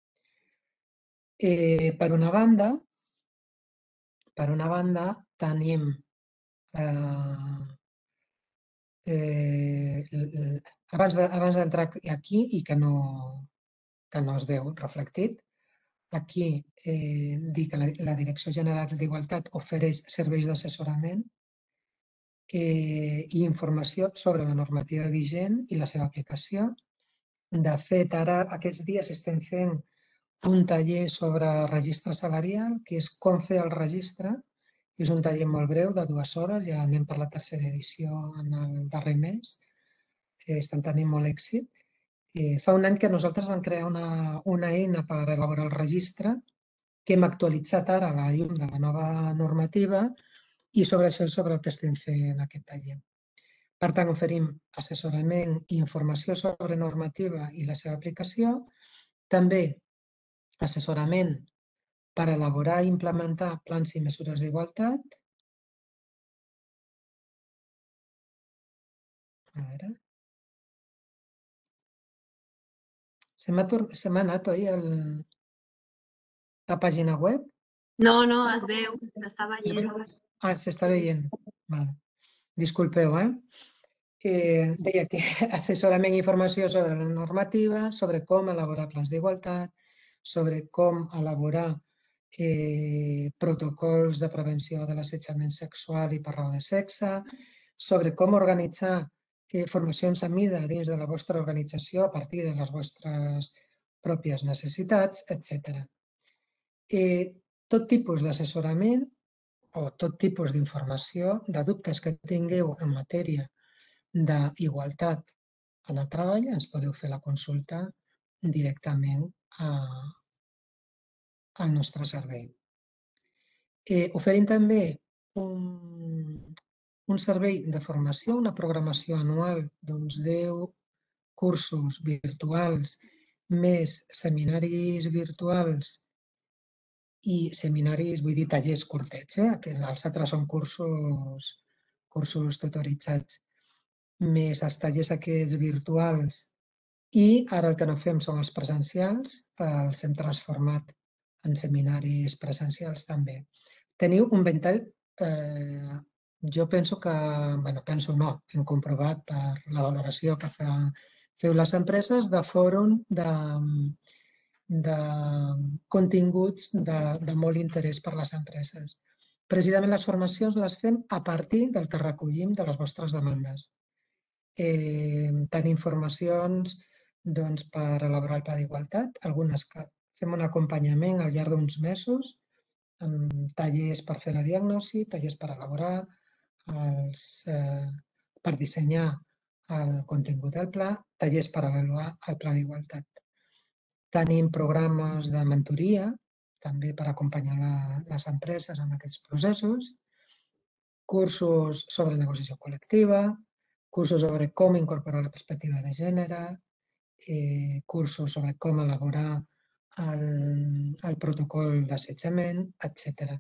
Per una banda, tenim abans d'entrar aquí i que no es veu reflectit, aquí dir que la Direcció General d'Igualtat ofereix serveis d'assessorament i informació sobre la normativa vigent i la seva aplicació. De fet, ara aquests dies estem fent un taller sobre registre salarial, que és com fer el registre. És un taller molt breu, de 2 hores, ja anem per la tercera edició en el darrer mes. Estan tenint molt èxit. Fa un any que nosaltres vam crear una eina per elaborar el registre que hem actualitzat ara a la llum de la nova normativa i sobre això és sobre el que estem fent aquest taller. Per tant, oferim assessorament i informació sobre normativa i la seva aplicació, també assessorament per elaborar i implementar plans i mesures d'igualtat. A veure. Se m'ha anat, oi? La pàgina web? No, no, es veu, s'està veient. Ah, s'està veient. Vale. Disculpeu, deia que assessorament i informació sobre la normativa, sobre com elaborar plans d'igualtat, sobre com elaborar protocols de prevenció de l'assetjament sexual i per raó de sexe, sobre com organitzar formacions a mida dins de la vostra organització a partir de les vostres pròpies necessitats, etc. Tot tipus d'assessorament o tot tipus d'informació, de dubtes que tingueu en matèria d'igualtat en el treball, ens podeu fer la consulta directament al nostre servei. Oferim també un servei de formació, una programació anual d'uns 10 cursos virtuals més seminaris virtuals i seminaris, vull dir, tallers curtets, que els altres són cursos tutoritzats, més els tallers aquests virtuals. I ara el que no fem són els presencials, els hem transformat en seminaris presencials també. Teniu un ventall, jo penso que, penso no, hem comprovat per la valoració que feu les empreses de fòrum de continguts de molt interès per les empreses. Precisament les formacions les fem a partir del que recollim de les vostres demandes. Tenim formacions per elaborar el pla d'igualtat, algunes que fem un acompanyament al llarg d'uns mesos, amb tallers per fer la diagnosi, tallers per elaborar, per dissenyar el contingut del pla, tallers per avaluar el pla d'igualtat. Tenim programes de mentoria, també per acompanyar les empreses en aquests processos, cursos sobre negociació col·lectiva, cursos sobre com incorporar la perspectiva de gènere, cursos sobre com elaborar el protocol d'assetjament, etc.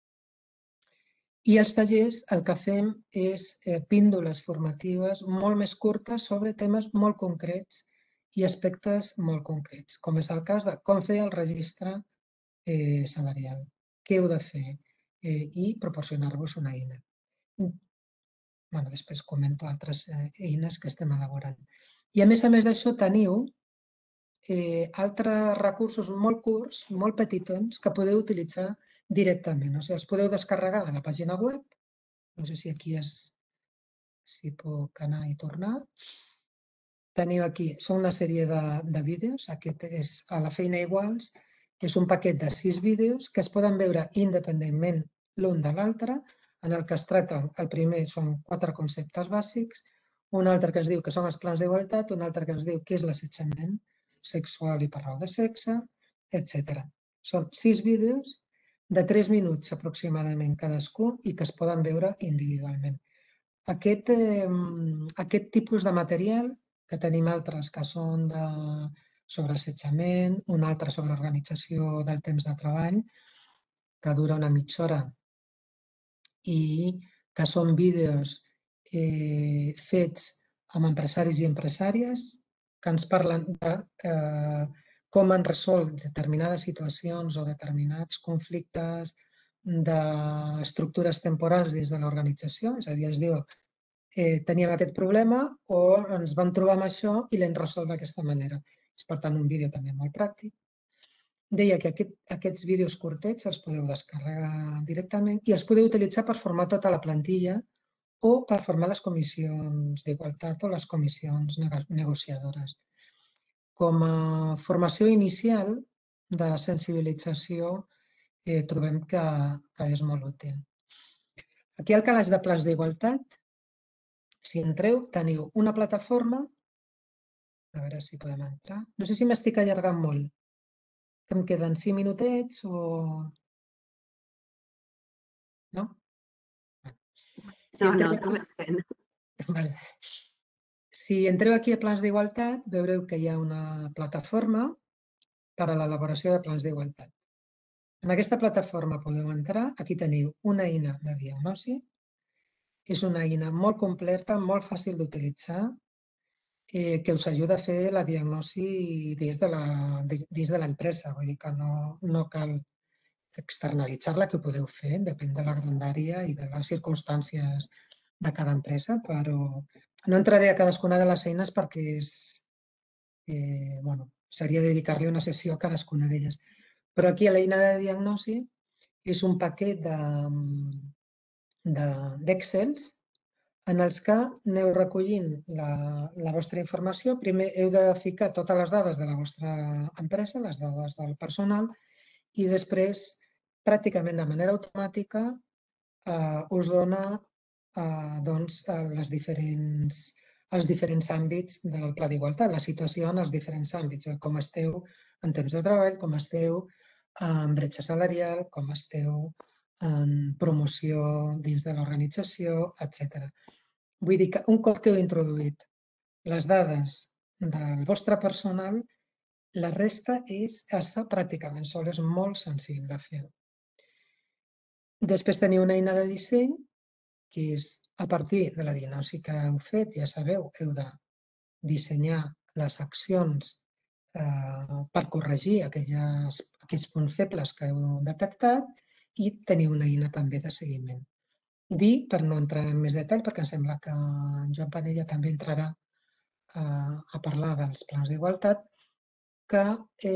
I els tallers el que fem és píndoles formatives molt més curtes sobre temes molt concrets i aspectes molt concrets, com és el cas de com fer el registre salarial, què heu de fer i proporcionar-vos una eina. Després comento altres eines que estem elaborant. I a més d'això teniu altres recursos molt curts, molt petitons, que podeu utilitzar directament. O sigui, els podeu descarregar de la pàgina web. No sé si aquí si puc anar i tornar. Teniu aquí, són una sèrie de vídeos. Aquest és a la feina iguals, que és un paquet de 6 vídeos que es poden veure independentment l'un de l'altre, en el que es tracta, el primer són 4 conceptes bàsics, un altre que es diu que són els plans d'igualtat, un altre que es diu què és l'assetjament sexual i per raó de sexe, etc. Són 6 vídeos de 3 minuts aproximadament cadascun i que es poden veure individualment. Aquest tipus de material, que tenim altres que són sobre assetjament, un altre sobre organització del temps de treball, que dura una mitja hora, i que són vídeos fets amb empresaris i empresàries que ens parlen de com han resolt determinades situacions o determinats conflictes d'estructures temporals dins de l'organització, és a dir, ens diu teníem aquest problema o ens vam trobar amb això i l'hem resolt d'aquesta manera. És, per tant, un vídeo també molt pràctic. Deia que aquests vídeos curtets els podeu descarregar directament i els podeu utilitzar per formar tota la plantilla o per formar les comissions d'igualtat o les comissions negociadores. Com a formació inicial de sensibilització trobem que és molt útil. Aquí al calaix de plans d'igualtat, si entreu, teniu una plataforma, a veure si podem entrar. No sé si m'estic allargant molt, que em queden 5 minutets o... No? No, tu vas fent. Si entreu aquí a plans d'igualtat, veureu que hi ha una plataforma per a l'elaboració de plans d'igualtat. En aquesta plataforma podeu entrar, aquí teniu una eina de diagnosi, és una eina molt completa, molt fàcil d'utilitzar, que us ajuda a fer la diagnosi dins de l'empresa. Vull dir que no cal externalitzar-la, que ho podeu fer, depèn de la grandària i de les circumstàncies de cada empresa, però no entraré a cadascuna de les eines perquè seria dedicar-li una sessió a cadascuna d'elles. Però aquí a l'eina de diagnosi és un paquet d'Excels en els que aneu recollint la vostra informació. Primer heu de ficar totes les dades de la vostra empresa, les dades del personal, i després, pràcticament de manera automàtica, us dona els diferents àmbits del pla d'igualtat, la situació en els diferents àmbits, com esteu en temps de treball, com esteu en bretxa salarial, com esteu en promoció dins de l'organització, etc. Vull dir que un cop que heu introduït les dades del vostre personal, la resta es fa pràcticament sol, és molt senzill de fer. Després teniu una eina de disseny, que és a partir de la diagnosi que heu fet, ja sabeu, heu de dissenyar les accions per corregir aquells punts febles que heu detectat i teniu una eina també de seguiment. Dir, per no entrar en més detall, perquè em sembla que en Joan Panella també entrarà a parlar dels plans d'igualtat, que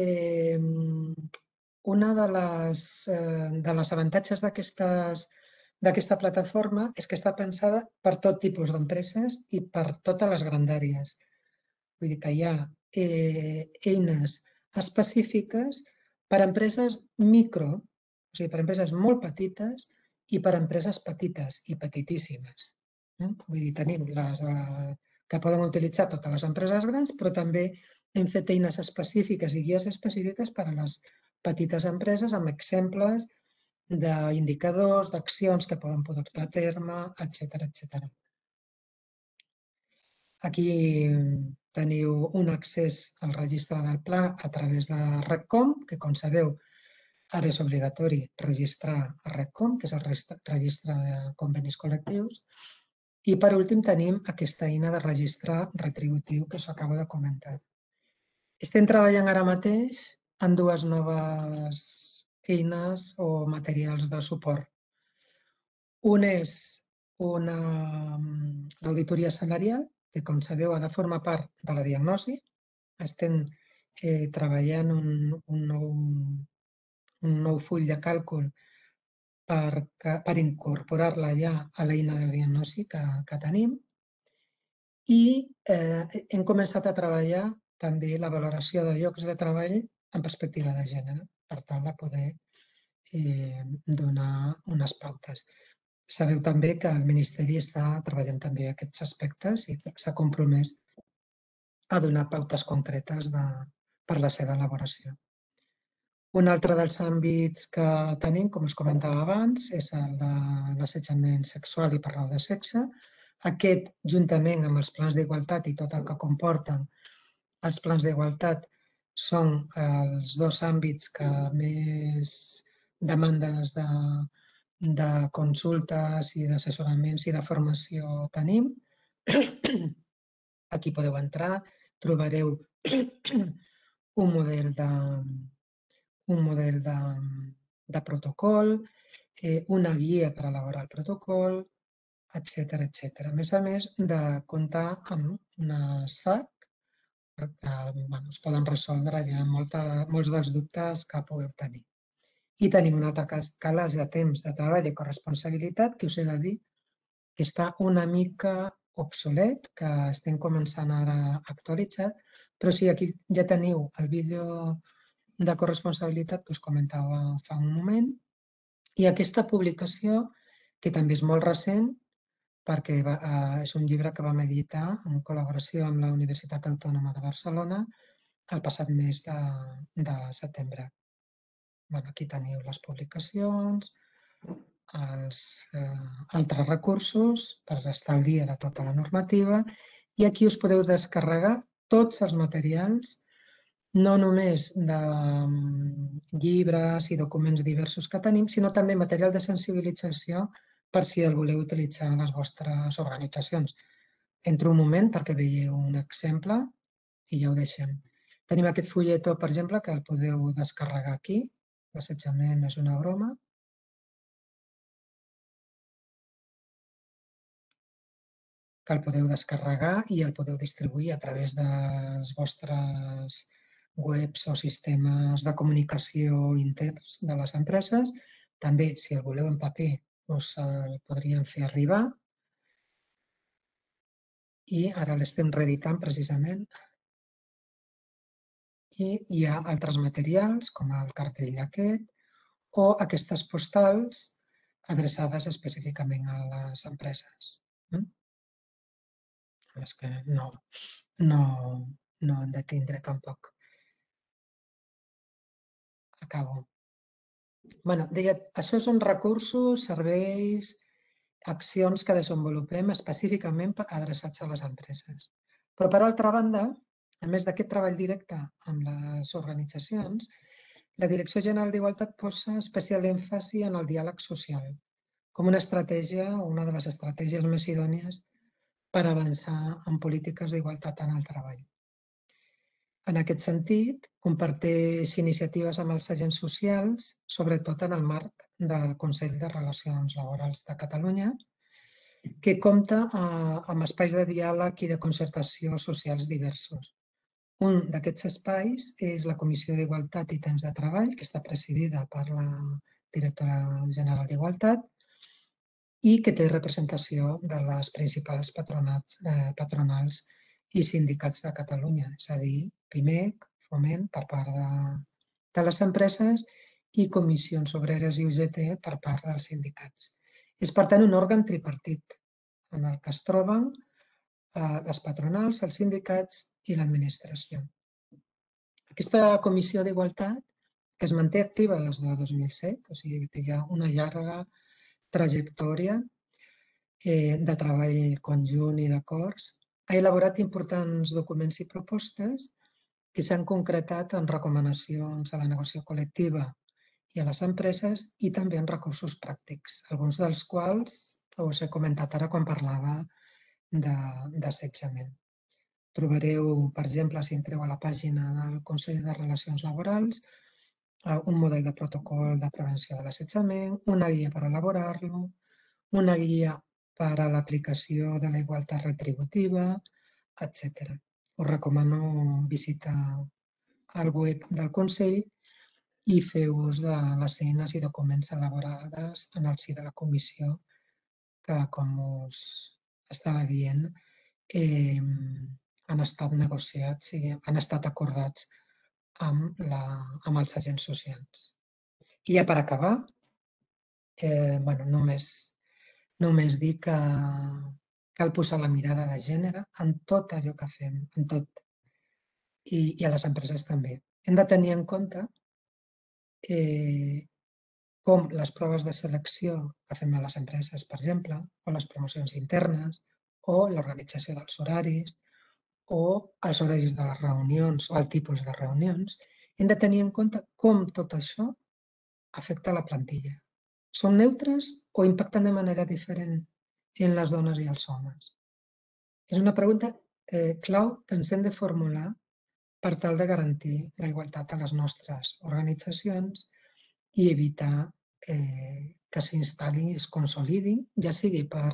una de les avantatges d'aquesta plataforma és que està pensada per tot tipus d'empreses i per totes les grandàries. Vull dir que hi ha eines específiques per a empreses micro, o sigui, per a empreses molt petites i per a empreses petites i petitíssimes. Vull dir, tenim les que poden utilitzar totes les empreses grans, però també hem fet eines específiques i guies específiques per a les petites empreses amb exemples d'indicadors, d'accions que poden portar a terme, etc. Aquí teniu un accés al registre del pla a través de RECCOM, que, com sabeu, ara és obligatori registrar a RECCOM, que és el registre de convenis col·lectius. I, per últim, tenim aquesta eina de registre retributiu que us acabo de comentar. Estem treballant ara mateix en dues noves eines o materials de suport. Un és l'auditoria salarial, que, com sabeu, ha de formar part de la diagnosi. Estem treballant un nou full de càlcul per incorporar-la ja a l'eina de diagnosi que tenim. I hem començat a treballar també la valoració de llocs de treball en perspectiva de gènere, per tal de poder donar unes pautes. Sabeu també que el Ministeri està treballant també aquests aspectes i s'ha compromès a donar pautes concretes per la seva elaboració. Un altre dels àmbits que tenim, com us comentava abans, és el de l'assetjament sexual i per raó de sexe. Aquest, juntament amb els plans d'igualtat i tot el que comporten els plans d'igualtat, són els dos àmbits que més demandes de consultes i d'assessoraments i de formació tenim. Aquí podeu entrar, trobareu un model de protocol, una guia per elaborar el protocol, etc. A més de comptar amb unes FAQ que us poden resoldre ja molts dels dubtes que pugueu tenir. I tenim un altre calaix de temps de treball i corresponsabilitat que us he de dir que està una mica obsolet, que estem començant ara a actualitzar, però sí, aquí ja teniu el vídeo de corresponsabilitat que us comentava fa un moment. I aquesta publicació, que també és molt recent, perquè és un llibre que vam editar en col·laboració amb la Universitat Autònoma de Barcelona el passat mes de setembre. Aquí teniu les publicacions, els altres recursos per estar al dia de tota la normativa i aquí us podeu descarregar tots els materials, no només de llibres i documents diversos que tenim, sinó també material de sensibilització per si el voleu utilitzar en les vostres organitzacions. Entro un moment perquè veieu un exemple i ja ho deixem. Tenim aquest fulletó, per exemple, que el podeu descarregar aquí. L'assetjament és una broma. Que el podeu descarregar i el podeu distribuir a través dels vostres webs o sistemes de comunicació interns de les empreses. També, si el voleu en paper, us el podríem fer arribar. I ara l'estem reeditant precisament. I hi ha altres materials, com el cartell aquest, o aquestes postals adreçades específicament a les empreses. Les que no hem de tindre tampoc. Acabo. Deia, això són recursos, serveis, accions que desenvolupem específicament adreçats a les empreses. Però, per altra banda, a més d'aquest treball directe amb les organitzacions, la Direcció General d'Igualtat posa especial èmfasi en el diàleg social com una estratègia o una de les estratègies més idònies per avançar en polítiques d'igualtat en el treball. En aquest sentit, comparteix iniciatives amb els agents socials, sobretot en el marc del Consell de Relacions Laborals de Catalunya, que compta amb espais de diàleg i de concertació socials diversos. Un d'aquests espais és la Comissió d'Igualtat i Temps de Treball, que està presidida per la directora general d'Igualtat i que té representació de les principals patronals i sindicats de Catalunya, és a dir, PIMEC, Foment per part de les empreses i Comissions Obreres i UGT per part dels sindicats. És, per tant, un òrgan tripartit en el que es troben les patronals, els sindicats i l'administració. Aquesta Comissió d'Igualtat, que es manté activa des de 2007, o sigui que hi ha una llarga trajectòria de treball conjunt i d'acords, ha elaborat importants documents i propostes que s'han concretat en recomanacions a la negociació col·lectiva i a les empreses i també en recursos pràctics, alguns dels quals us he comentat ara quan parlava d'assetjament. Trobareu, per exemple, si entreu a la pàgina del Consell de Relacions Laborals, un model de protocol de prevenció de l'assetjament, una guia per elaborar-lo, una guia per a l'aplicació de la igualtat retributiva, etc. Us recomano visitar el web del Consell i fer ús de les eines i documents elaborades en el si de la comissió que, com us estava dient, han estat negociats i han estat acordats amb els agents socials. I ja per acabar, només dir que cal posar la mirada de gènere en tot allò que fem, en tot, i a les empreses també. Hem de tenir en compte com les proves de selecció que fem a les empreses, per exemple, o les promocions internes, o l'organització dels horaris, o els horaris de les reunions, o el tipus de reunions, hem de tenir en compte com tot això afecta la plantilla. Són neutres o impacten de manera diferent en les dones i els homes? És una pregunta clau que ens hem de formular per tal de garantir la igualtat a les nostres organitzacions i evitar que s'instal·lin i es consolidin, ja sigui per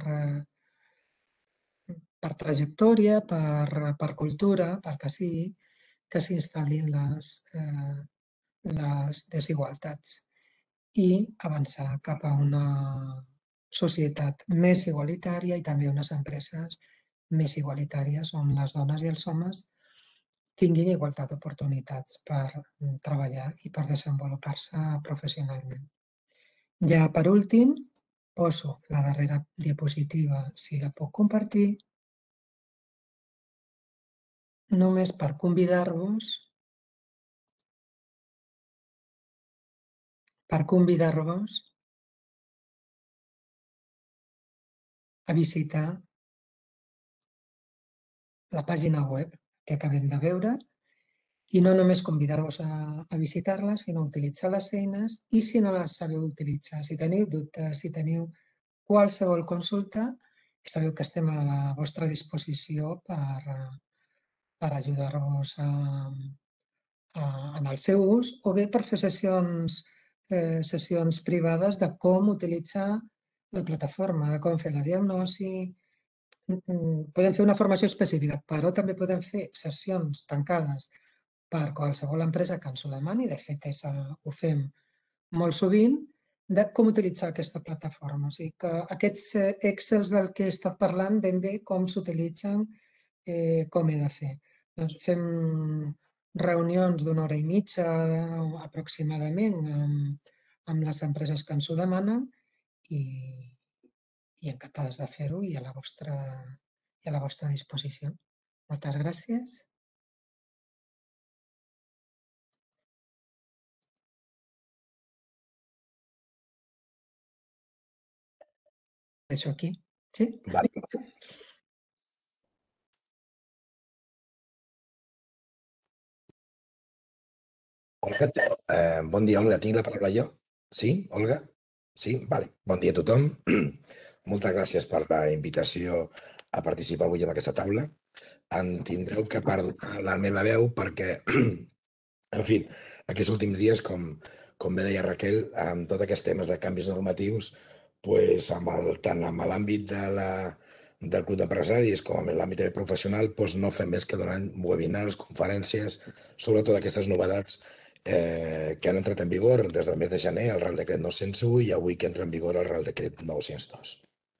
trajectòria, per cultura, pel que sigui, que s'instal·lin les desigualtats i avançar cap a una societat més igualitària i també unes empreses més igualitàries on les dones i els homes tinguin igualtat d'oportunitats per treballar i per desenvolupar-se professionalment. Ja per últim, poso la darrera diapositiva, si la puc compartir, només per convidar-vos a visitar la pàgina web que acabem de veure i no només convidar-vos a visitar-la, sinó a utilitzar les eines i si no les sabeu utilitzar, si teniu dubtes, si teniu qualsevol consulta, Sabeu que estem a la vostra disposició per ajudar-vos en el seu ús o bé per fer sessions privades de com utilitzar la plataforma, de com fer la diagnosi. Podem fer una formació específica, però també podem fer sessions tancades per qualsevol empresa que ens ho demani. De fet, ho fem molt sovint, de com utilitzar aquesta plataforma. O sigui que aquests Excels del que he estat parlant ben bé com s'utilitzen, com he de fer. Doncs fem reunions d'1 hora i mitja aproximadament amb les empreses que ens ho demanen i encantades de fer-ho i a la vostra disposició. Moltes gràcies. Deixo aquí. Sí? Vale. Olga, bon dia, Olga. Tinc la paraula jo? Sí, Olga? Sí? Vale. Bon dia a tothom. Moltes gràcies per la invitació a participar avui en aquesta taula. En tindreu que perdonar la meva veu perquè, en fi, aquests últims dies, com bé deia Raquel, amb tots aquests temes de canvis normatius, tant en l'àmbit del Club d'Empresaris com en l'àmbit professional, no fem més que donar webinars, conferències sobre totes aquestes novetats que han entrat en vigor des del mes de gener, el Real Decret 901, i avui que entra en vigor el Real Decret 902.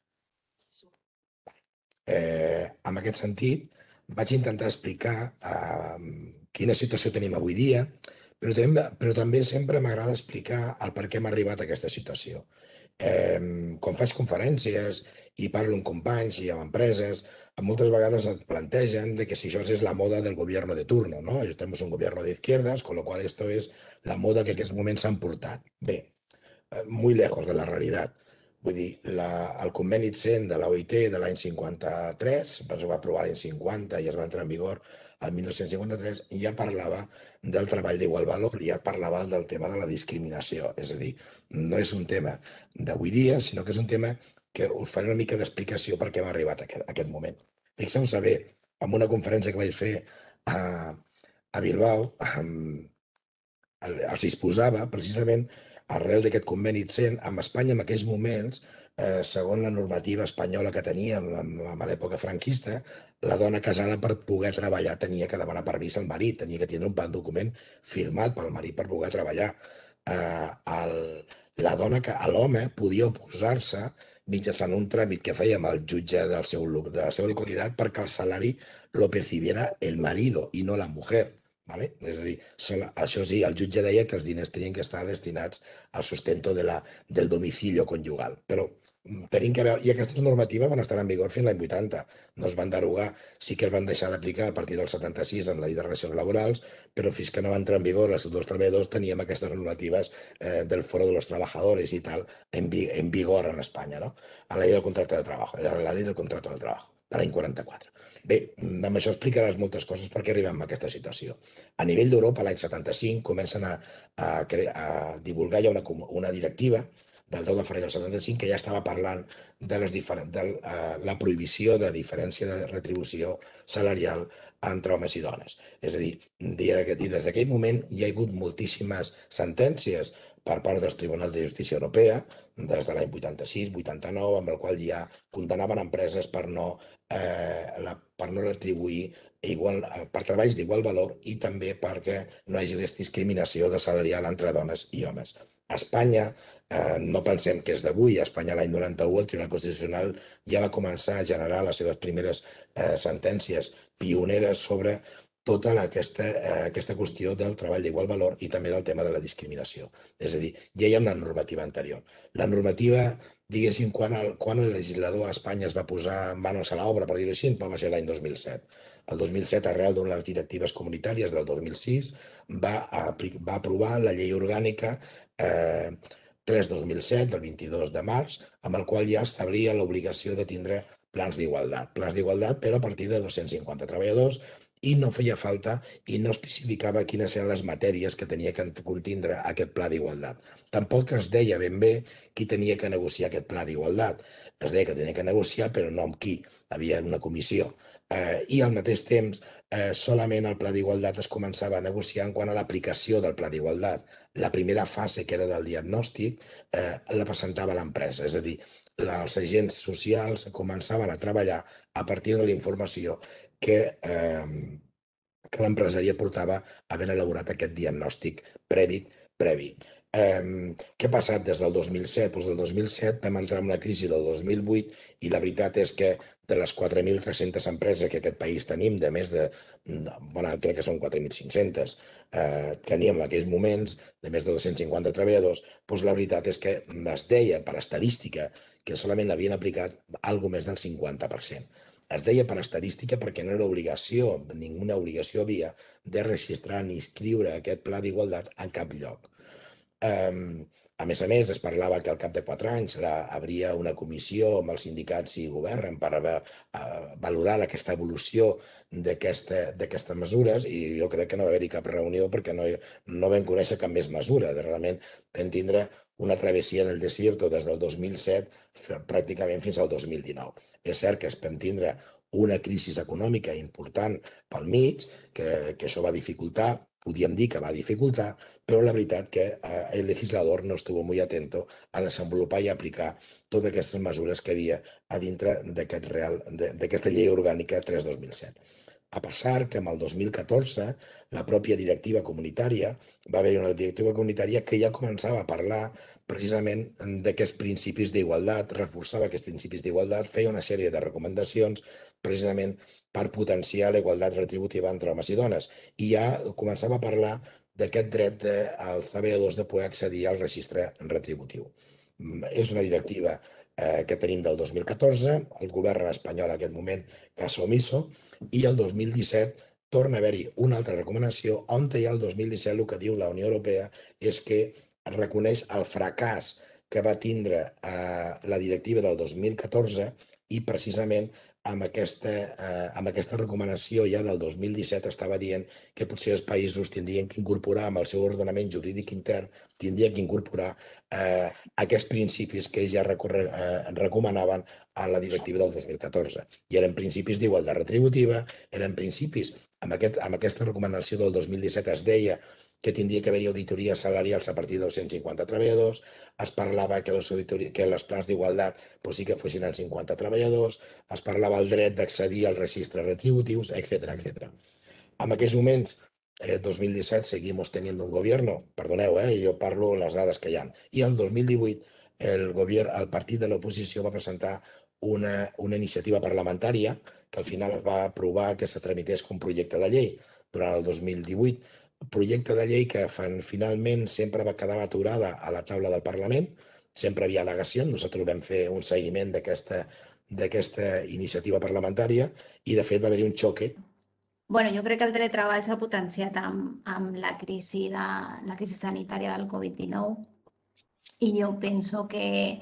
En aquest sentit, vaig intentar explicar quina situació tenim avui dia, però també sempre m'agrada explicar el per què hem arribat a aquesta situació. Quan faig conferències i parlo amb companys i amb empreses, moltes vegades et plantegen de que si això és la moda del gobierno de turno, ¿no? Tenemos un gobierno de izquierdas, con lo cual esto es la moda que en aquests moments s'han portat. Bé, muy lejos de la realitat. Vull dir, el conveni 100 de la OIT de l'any 53, es va aprovar l'any 50 i es va entrar en vigor el 1953, ja parlava del treball d'igual valor, ja parlava del tema de la discriminació. És a dir, no és un tema d'avui dia, sinó que és un tema que us faré una mica d'explicació per què hem arribat a aquest moment. Fixeu-vos bé, en una conferència que vaig fer a Bilbao, els disposava precisament arrel d'aquest conveni 100 amb Espanya en aquells moments, segons la normativa espanyola que teníem a l'època franquista, la dona casada per poder treballar tenia que demanar permís al marit, tenia que tenir un document firmat pel marit per poder treballar. L'home podia oposar-se mitjançant un tràmit que feia amb el jutge de la seva localitat perquè el salari lo percibiera el marido i no la mujer. ¿Vale? És a dir, això sí, el jutge deia que els diners tenien que estar destinats al sustento del domicilio conyugal. Però tenim que veure, i aquestes normatives van estar en vigor fins l'any 80, no es van derogar, sí que es van deixar d'aplicar a partir del 76 amb la llei de relacions laborals, però fins que no va entrar en vigor l'Estatut dels Treballadors teníem aquestes normatives del Foro de los Trabajadores i tal en vigor en Espanya, no? A la llei del contracte de treball, la llei del contracte del treball, de l'any 44. Bé, amb això explicaràs moltes coses perquè arribem a aquesta situació. A nivell d'Europa, l'any 75, comencen a divulgar ja una directiva del 10 de febrer del 75 que ja estava parlant de la prohibició de diferència de retribució salarial entre homes i dones. És a dir, des d'aquell moment hi ha hagut moltíssimes sentències per part dels tribunals de justícia europea, des de l'any 86-89, amb el qual ja condenaven empreses per no retribuir per treballs d'igual valor i també perquè no hi hagi discriminació de salarial entre dones i homes. A Espanya, no pensem que és d'avui, a Espanya l'any 91 el Tribunal Constitucional ja va començar a generar les seves primeres sentències pioneres sobre tota aquesta qüestió del treball d'igual valor i també del tema de la discriminació. És a dir, ja hi ha una normativa anterior. La normativa, diguéssim, quan el legislador a Espanya es va posar manos a l'obra, per dir-ho així, va ser l'any 2007. El 2007, arrel d'unes directives comunitàries del 2006, va aprovar la llei orgànica 3/2007, del 22 de març, amb el qual ja establia l'obligació de tindre plans d'igualtat, però a partir de 250 treballadors i no feia falta i no especificava quines eren les matèries que tenia que contindre aquest pla d'igualtat. Tampoc es deia ben bé qui tenia que negociar aquest pla d'igualtat. Es deia que tenia que negociar, però no amb qui. Havia una comissió. I al mateix temps, solament el pla d'igualtat es començava a negociar en quant a l'aplicació del pla d'igualtat. La primera fase, que era del diagnòstic, la presentava l'empresa. És a dir, els agents socials començaven a treballar a partir de la informació que l'empresari portava havent elaborat aquest diagnòstic previ. Què ha passat des del 2007? Doncs del 2007 vam entrar en una crisi del 2008 i la veritat és que de les 4.300 empreses que aquest país tenim, de més de, crec que són 4.500, teníem en aquells moments, de més de 250 treballadors, doncs la veritat és que es deia per estadística que solament havien aplicat alguna més del 50%. Es deia per estadística perquè no era obligació, ninguna obligació havia de registrar ni inscriure aquest pla d'igualtat en cap lloc. A més, es parlava que al cap de 4 anys hauria una comissió amb els sindicats i govern per valorar aquesta evolució d'aquestes mesures i jo crec que no va haver-hi cap reunió perquè no vam conèixer cap més mesura. Realment vam tindre una travessia del desierto des del 2007 pràcticament fins al 2019. És cert que vam tindre una crisi econòmica important pel mig, que això va dificultar, podíem dir que va dificultar, però la veritat que el legislador no estuvo muy atento a desenvolupar i aplicar totes aquestes mesures que havia a dintre d'aquesta llei orgànica 3/2007. A passar que en el 2014 la pròpia directiva comunitària, va haver-hi una directiva comunitària que ja començava a parlar precisament d'aquests principis d'igualtat, reforçava aquests principis d'igualtat, feia una sèrie de recomanacions precisament per potenciar la igualtat retributiva entre homes i dones. I ja començava a parlar d'aquest dret dels treballadors de poder accedir al registre retributiu. És una directiva que tenim del 2014, el govern espanyol en aquest moment caso omiso, i el 2017 torna a haver-hi una altra recomanació on ja el 2017 el que diu la Unió Europea és que reconeix el fracàs que va tindre la directiva del 2014 i precisament amb aquesta recomanació ja del 2017 estava dient que potser els països tindrien que incorporar amb el seu ordenament jurídic intern, tindrien que incorporar aquests principis que ja recomanaven a la directiva del 2014. I eren principis d'igualtat retributiva, eren principis, amb aquesta recomanació del 2017 es deia que tindria que haver-hi auditories salarials a partir de 250 treballadors, es parlava que les plans d'igualtat sí que fossin en 50 treballadors, es parlava del dret d'accedir als registres retributius, etc. En aquells moments, 2017, seguimos teniendo un gobierno, perdoneu, jo parlo les dades que hi ha, i el 2018 el partit de l'oposició va presentar una iniciativa parlamentària que al final es va aprovar que se tramités com projecte de llei durant el 2018, projecte de llei que finalment sempre va quedar aturada a la taula del Parlament, sempre havia al·legacions, nosaltres vam fer un seguiment d'aquesta iniciativa parlamentària i de fet va haver-hi un xoque. Bueno, jo crec que el teletreball s'ha potenciat amb la crisi sanitària del Covid-19 i jo penso que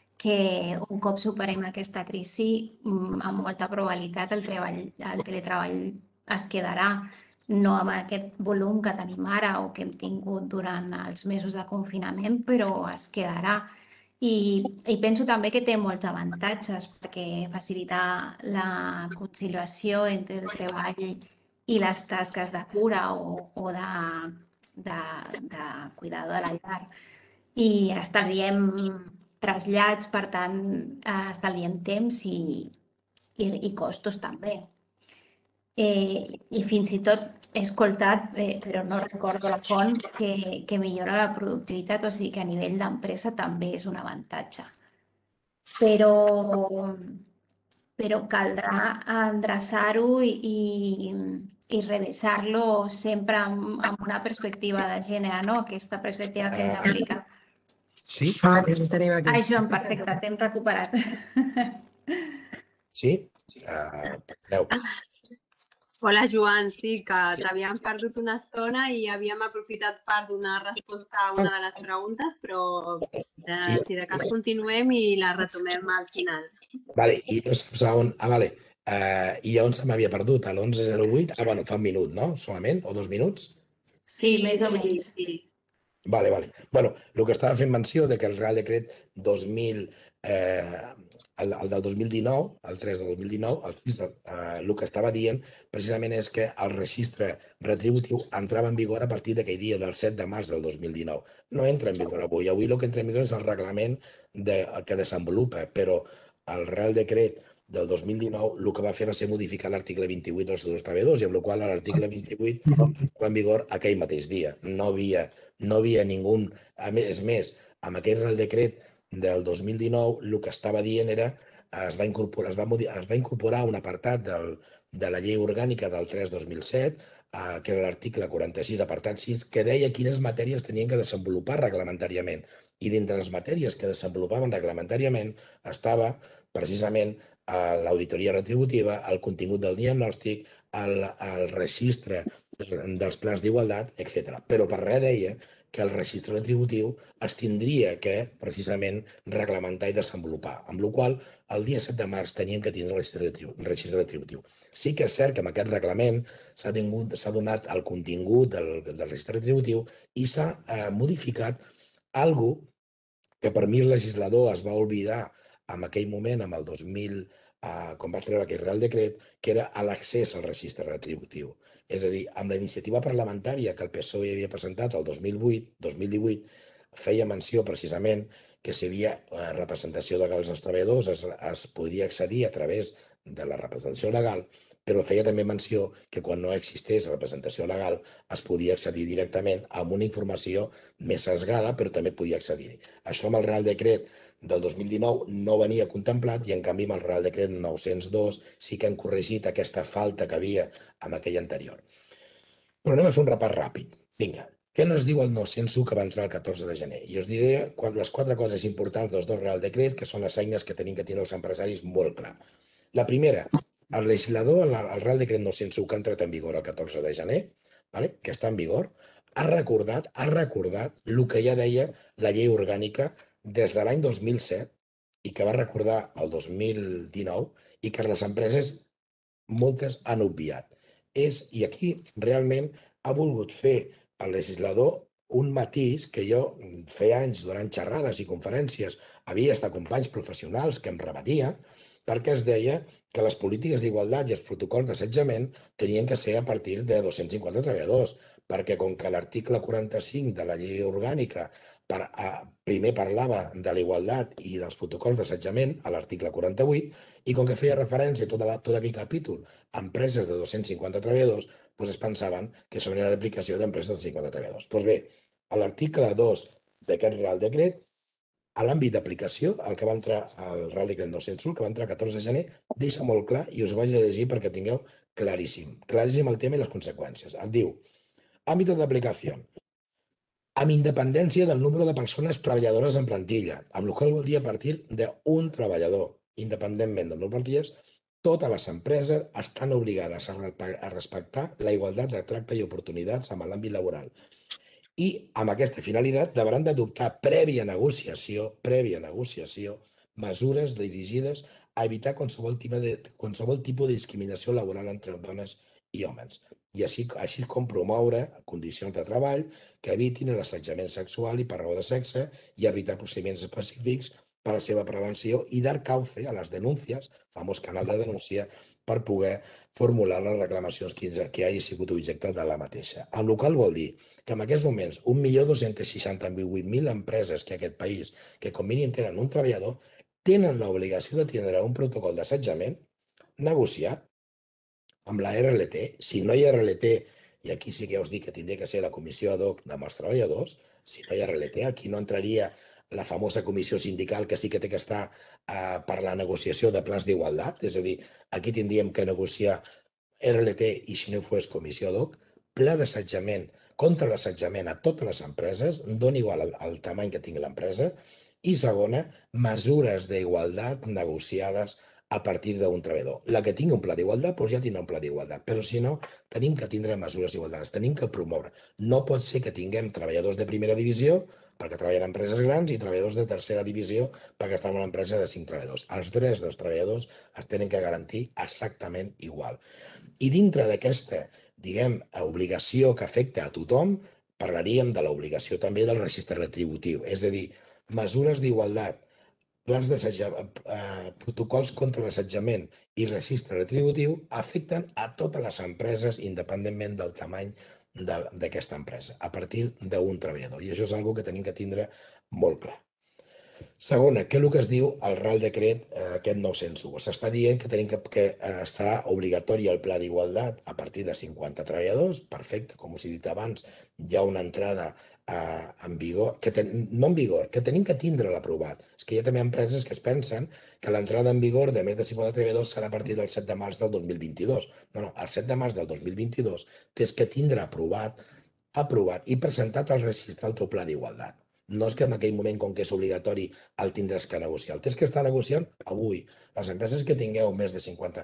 un cop superem aquesta crisi, amb molta probabilitat el teletreball es quedarà, no amb aquest volum que tenim ara o que hem tingut durant els mesos de confinament, però es quedarà. I penso també que té molts avantatges perquè facilita la conciliació entre el treball i les tasques de cura o de cuidador de la llar. I estalviem trasllats, per tant, estalviem temps i costos també. I fins i tot he escoltat, però no recordo la font, que millora la productivitat, o sigui que a nivell d'empresa també és un avantatge. Però caldrà endreçar-ho i revisar-lo sempre amb una perspectiva de gènere, no? Aquesta perspectiva que hem d'aplicar. Sí? Tenim aquí. Ai, Joan, perfecte, t'hem recuperat. Sí? Perdoneu. Hola, Joan, sí, que t'havíem perdut una estona i havíem aprofitat per donar resposta a una de les preguntes, però si de cas continuem i la retomem al final. Vale, i no saps on... vale. I on se m'havia perdut? A l'11.08? Ah, bueno, fa un minut, no? Solament? O 2 minuts? Sí, més o menys. Vale. Bueno, el que estava fent menció de que el Real Decret 2000, el del 2019, el 3 del 2019, el que estava dient precisament és que el registre retributiu entrava en vigor a partir d'aquell dia, del 7 de març del 2019. No entra en vigor avui. Avui el que entra en vigor és el reglament que desenvolupa, però el Real Decret del 2019 el que va fer va ser modificar l'article 28 dels Estatuts dels Treballadors, i amb la qual cosa l'article 28 estava en vigor aquell mateix dia. No havia ningú. A més, amb aquell Real Decret del 2019, el que estava dient era es va incorporar un apartat de la llei orgànica del 3/2007, que era l'article 46, apartat 6, que deia quines matèries tenien que desenvolupar reglamentàriament. I dintre les matèries que desenvolupaven reglamentàriament estava precisament l'auditoria retributiva, el contingut del diagnòstic, el registre dels plans d'igualtat, etc. Però per res deia que el registre retributiu es tindria que, precisament, reglamentar i desenvolupar, amb la qual cosa el dia 7 de març teníem que tindre el registre retributiu. Sí que és cert que amb aquest reglament s'ha donat el contingut del registre retributiu i s'ha modificat alguna cosa que per mi el legislador es va oblidar en aquell moment, amb el 2000, quan va treure aquell Real Decret, que era l'accés al registre retributiu. És a dir, amb la iniciativa parlamentària que el PSOE havia presentat el 2018, feia menció precisament que si hi havia representació legal dels treballadors es podria accedir a través de la representació legal, però feia també menció que quan no existeix representació legal es podia accedir directament amb una informació més sesgada, però també podia accedir-hi. Això amb el Real Decret del 2019 no venia contemplat i, en canvi, amb el Real Decret 902 sí que han corregit aquesta falta que havia amb aquell anterior. Però anem a fer un repàs ràpid. Vinga, què nos diu el 901 que va entrar el 14 de gener? I us diré les 4 coses importants dels 2 Real Decrets, que són les eines que tenim que tenir els empresaris molt clar. La primera, el legislador, el Real Decret 901 que ha entrat en vigor el 14 de gener, que està en vigor, ha recordat el que ja deia la llei orgànica des de l'any 2007 i que va recordar el 2019 i que les empreses moltes han obviat. I aquí realment ha volgut fer el legislador un matís que jo feia anys donant xerrades i conferències, havia estat companys professionals que em rebatia, perquè es deia que les polítiques d'igualtat i els protocols d'assetjament tenien que ser a partir de 250 treballadors, perquè com que l'article 45 de la llei orgànica primer parlava de la igualtat i dels protocols d'assetjament a l'article 48, i com que feia referència a tot aquell capítol a empreses de 250 treballadors, doncs es pensaven que això era d'aplicació d'empreses de 50 treballadors. Doncs bé, a l'article 2 d'aquest Real Decret, a l'àmbit d'aplicació, el que va entrar al Real Decret 901, que va entrar el 14 de gener, deixa molt clar, i us ho vaig a llegir perquè tingueu claríssim el tema i les conseqüències. Et diu, àmbit d'aplicació, amb independència del número de persones treballadores en plantilla, amb la qual vol dir a partir d'un treballador, independentment del número de plantilles, totes les empreses estan obligades a respectar la igualtat de tracte i oportunitats en l'àmbit laboral. I amb aquesta finalitat hauran d'adoptar prèvia negociació, mesures dirigides a evitar qualsevol tipus de discriminació laboral entre dones i homes, i així com promoure condicions de treball que evitin l'assetjament sexual i per raó de sexe i evitar procediments específics per a la seva prevenció i dar cauce a les denúncies, famós canal de denúncia, per poder formular les reclamacions que hagi sigut objecte de la mateixa. Amb la qual vol dir que en aquests moments 1.268.000 empreses que hi ha a aquest país que com mínim tenen un treballador tenen l'obligació de tindre un protocol d'assetjament negociat amb la RLT. Si no hi ha RLT, i aquí sí que ja us dic que tindria que ser la comissió ad hoc amb els treballadors, si no hi ha RLT, aquí no entraria la famosa comissió sindical que sí que té que estar per la negociació de plans d'igualtat, és a dir, aquí tindríem que negociar RLT i si no fos comissió ad hoc, pla d'assetjament contra l'assetjament a totes les empreses, doni igual el tamany que tingui l'empresa, i segona, mesures d'igualtat negociades a partir d'un treballador. La que tingui un pla d'igualtat, doncs ja tindrà un pla d'igualtat, però si no, tenim que tindre mesures d'igualtat, tenim que promoure. No pot ser que tinguem treballadors de primera divisió perquè treballen en empreses grans i treballadors de tercera divisió perquè estan en una empresa de 5 treballadors. Els drets dels treballadors es tenen que garantir exactament igual. I dintre d'aquesta, diguem, obligació que afecta a tothom, parlaríem de l'obligació també del registre retributiu, és a dir, mesures d'igualtat, plans protocols contra l'assetjament i registre retributiu afecten a totes les empreses independentment del tamany d'aquesta empresa, a partir d'un treballador. I això és una cosa que tenim que tindre molt clar. Segona, què és el que es diu al Real Decret aquest 901? S'està dient que estarà obligatori el pla d'igualtat a partir de 50 treballadors. Perfecte, com us he dit abans, hi ha una entrada en vigor, no en vigor, que tenim que tindre l'aprovat. És que hi ha també empreses que es pensen que l'entrada en vigor de més de 50 treballadors serà a partir del 7 de març del 2022. No, el 7 de març del 2022 tens que tindre aprovat i presentat al registre el teu pla d'igualtat. No és que en aquell moment, com que és obligatori, el tindràs que negociar. El tens que estar negociant avui. Les empreses que tingueu més de 50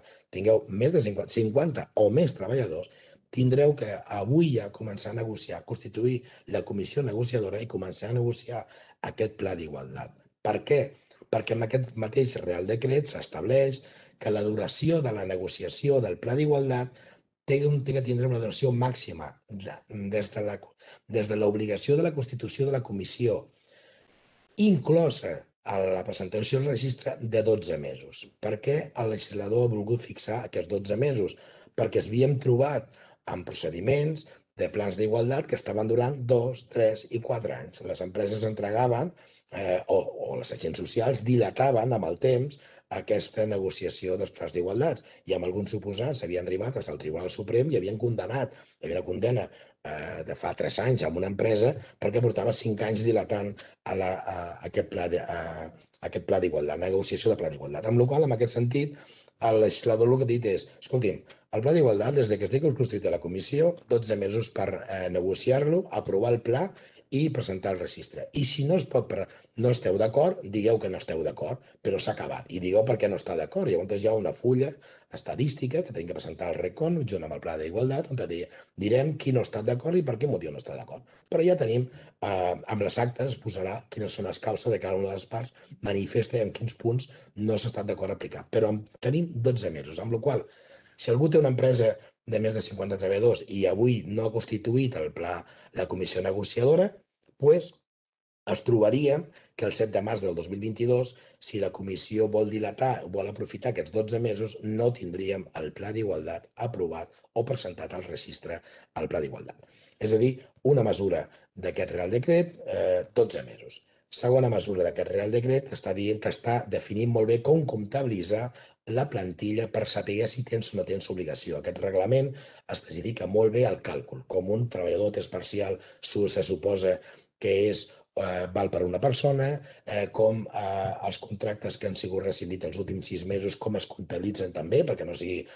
o més treballadors, tindreu que avui ja començar a negociar, constituir la comissió negociadora i començar a negociar aquest pla d'igualtat. Per què? Perquè en aquest mateix Real Decret s'estableix que la duració de la negociació del pla d'igualtat té que tindre una duració màxima des de l'obligació de la constitució de la comissió, inclosa a la presentació del registre de 12 mesos. Per què el legislador ha volgut fixar aquests 12 mesos? Perquè ens havíem trobat amb procediments de plans d'igualtat que estaven durant 2, 3 i 4 anys. Les empreses entregaven o les agents socials dilataven amb el temps aquesta negociació dels plans d'igualtat i amb alguns suposats s'havien arribat fins al Tribunal Suprem i havien condemnat, hi havia una condemna de fa 3 anys amb una empresa perquè portava 5 anys dilatant aquest pla d'igualtat, negociació de pla d'igualtat. Amb la qual cosa, en aquest sentit, el legislador el que ha dit és, escolti'm, el pla d'igualtat, des que estigui constituït a la comissió, 12 mesos per negociar-lo, aprovar el pla i presentar el registre. I si no esteu d'acord, digueu que no esteu d'acord, però s'ha acabat. I digueu per què no està d'acord. Llavors hi ha una fulla estadística que tenim que presentar al RECON junt amb el pla d'igualtat, on direm qui no està d'acord i per quin motiu no està d'acord. Però ja tenim, amb les actes, es posarà quines són les causes de cada una de les parts, manifesta en quins punts no s'ha estat d'acord a aplicar. Però tenim 12 mesos, amb la qual cosa, si algú té una empresa de més de 50 treballadors i avui no ha constituït la comissió negociadora, doncs es trobaríem que el 7 de març del 2022, si la comissió vol dilatar, vol aprofitar aquests 12 mesos, no tindríem el pla d'igualtat aprovat o presentat al registre al pla d'igualtat. És a dir, una mesura d'aquest Real Decret, 12 mesos. Segona mesura d'aquest Real Decret que està dient que està definint molt bé com comptabilitzar la plantilla per saber si tens o no tens obligació. Aquest reglament especifica molt bé el càlcul. Com un treballador a temps parcial se suposa que val per una persona, com els contractes que han sigut rescindits els últims 6 mesos, com es comptabilitzen també, perquè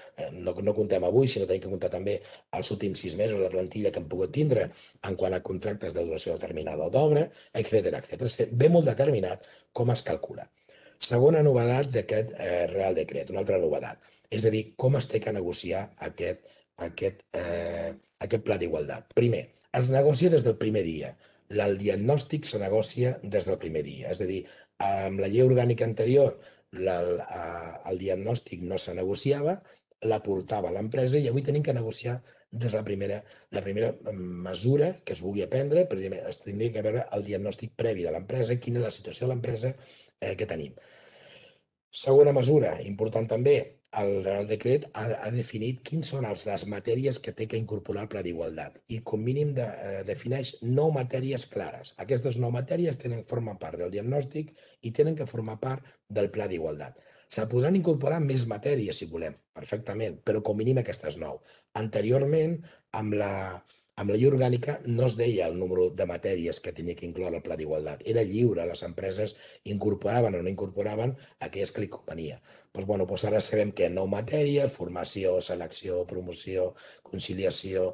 no comptem avui, sinó tenim que comptar també els últims 6 mesos la plantilla que hem pogut tindre en quant a contractes de duració determinada d'obra, etc. Ve molt determinat com es calcula. Segona novedat d'aquest Real Decret, una altra novedat, és a dir, com es té que negociar aquest pla d'igualtat. Primer, es negocia des del primer dia. El diagnòstic se negocia des del primer dia. És a dir, amb la llei orgànica anterior el diagnòstic no se negociava, l'aportava l'empresa i avui tenim que negociar des de la primera mesura que es vulgui prendre, però es tindria que veure el diagnòstic previ de l'empresa, quina és la situació de l'empresa que tenim. Segona mesura, important també, el Real Decret ha definit quines són les matèries que té que incorporar el pla d'igualtat i com mínim defineix 9 matèries clares. Aquestes 9 matèries formen part del diagnòstic i tenen que formar part del pla d'igualtat. Se podran incorporar més matèries, si volem, perfectament, però com mínim aquestes 9. Anteriorment, amb Amb la llei orgànica no es deia el número de matèries que tenia que incloure el pla d'igualtat. Era lliure, les empreses incorporaven o no incorporaven aquelles que li convenia. Doncs ara sabem que 9 matèries, formació, selecció, promoció, conciliació,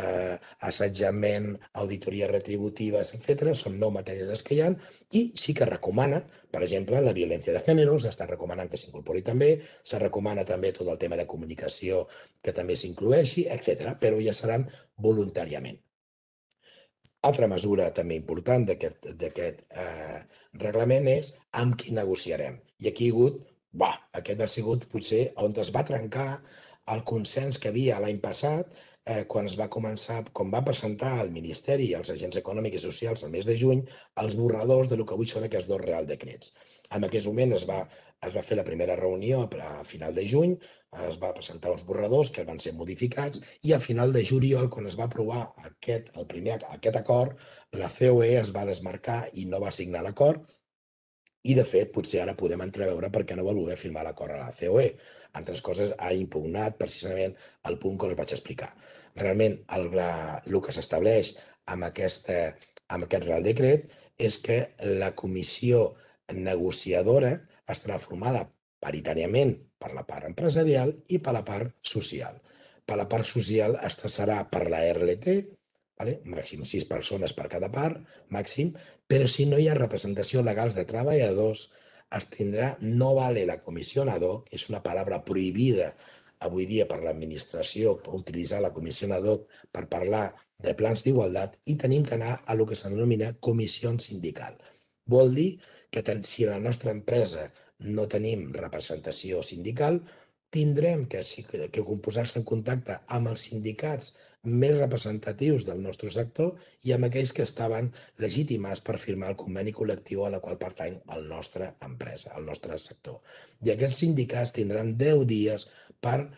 assetjament, auditories retributives, etc. Són 9 matèries les que hi ha i sí que recomana, per exemple, la violència de gènere, s'està recomanant que s'incorpori també, se recomana també tot el tema de comunicació que també s'incloeixi, etc. Però ja seran voluntàriament. Altra mesura també important d'aquest reglament és amb qui negociarem. I aquí aquest ha sigut potser on es va trencar el consens que havia l'any passat quan es va començar, quan va presentar el Ministeri i els agents econòmics i socials al mes de juny els borradors del que avui són aquests 2 Real Decrets. En aquest moment es va fer la primera reunió a final de juny, es va presentar uns borradors que van ser modificats i a final de juliol, quan es va aprovar aquest acord, la COE es va desmarcar i no va signar l'acord i, de fet, potser ara podem entreveure per què no vol voler firmar l'acord a la COE. Entre altres coses, ha impugnat precisament el punt que us vaig explicar. Realment, el que s'estableix amb aquest Real Decret és que la comissió negociadora estarà formada paritàriament per la part empresarial i per la part social. Per la part social serà per la RLT, màxim 6 persones per cada part, màxim, però si no hi ha representació legal de treballadors, es tindrà, no vale la comissió ad hoc, és una paraula prohibida avui dia per l'administració utilitzar la comissió ad hoc per parlar de plans d'igualtat i tenim que anar a el que s'anomena comissió sindical. Vol dir que si a la nostra empresa no tenim representació sindical, tindrem que posar-se en contacte amb els sindicats més representatius del nostre sector i amb aquells que estaven legitimats per firmar el conveni col·lectiu a la qual pertany la nostra empresa, el nostre sector. I aquests sindicats tindran 10 dies per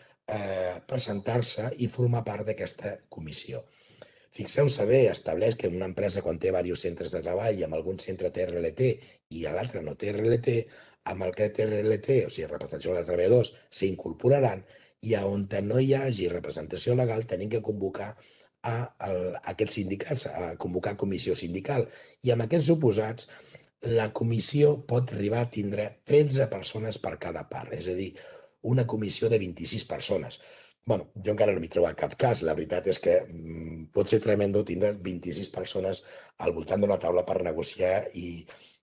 presentar-se i formar part d'aquesta comissió. Fixeu-se bé, estableix que una empresa quan té diversos centres de treball i amb algun centre té RLT i l'altre no té RLT, amb el que té RLT, o sigui, representació dels treballadors, s'incorporaran i on no hi hagi representació legal tenim que convocar a aquests sindicats, a convocar comissió sindical. I amb aquests suposats, la comissió pot arribar a tindre 13 persones per cada part, és a dir, una comissió de 26 persones. Jo encara no m'hi trobo cap cas. La veritat és que pot ser tremendo tindre 26 persones al voltant d'una taula per negociar i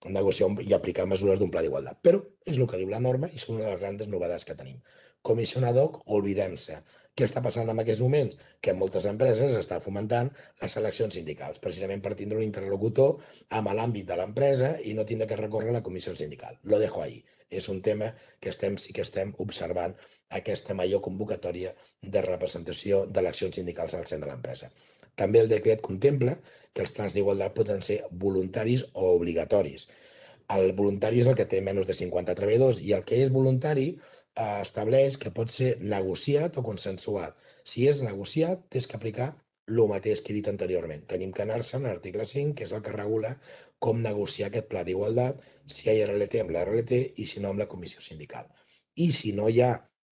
aplicar mesures d'un pla d'igualtat. Però és el que diu la norma i són una de les grans novetats que tenim. Comissió ad hoc, oblidem-se. Què està passant en aquests moments? Que moltes empreses estan fomentant les eleccions sindicals, precisament per tindre un interlocutor amb l'àmbit de l'empresa i no tindre que recórrer a la comissió sindical. Lo dejo ahí. És un tema que sí que estem observant aquesta major convocatòria de representació d'eleccions sindicals al centre de l'empresa. També el decret contempla que els plans d'igualtat poden ser voluntaris o obligatoris. El voluntari és el que té menys de 50 treballadors i el que és voluntari estableix que pot ser negociat o consensuat. Si és negociat, tens que aplicar el mateix que he dit anteriorment. Tenim que anar-se a l'article 5, que és el que regula com negociar aquest pla d'igualtat, si hi ha RLT amb la RLT i si no amb la comissió sindical. I si no hi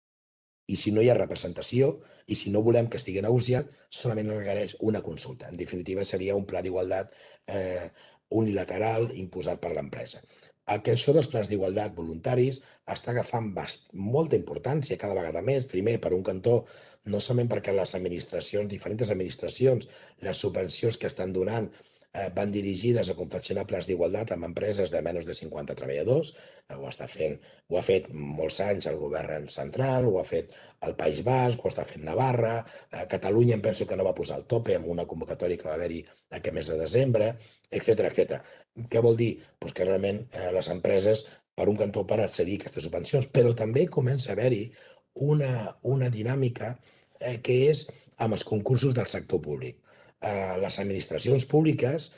ha representació i si no volem que estigui negociat, solament requereix una consulta. En definitiva, seria un pla d'igualtat unilateral imposat per l'empresa. Això dels plans d'igualtat voluntaris està agafant molta importància cada vegada més. Primer, per un cantó, no solament perquè les administracions, diferents administracions, les subvencions que estan donant van dirigides a confeccionar plans d'igualtat amb empreses de menys de 50 treballadors. Ho ha fet molts anys el govern central, ho ha fet el País Basc, ho està fent Navarra, Catalunya em penso que no va posar el tope amb una convocatòria que va haver-hi aquest mes de desembre, etc. Què vol dir? Que realment les empreses, per un cantó, per accedir a aquestes subvencions, però també comença a haver-hi una dinàmica que és amb els concursos del sector públic. Les administracions públiques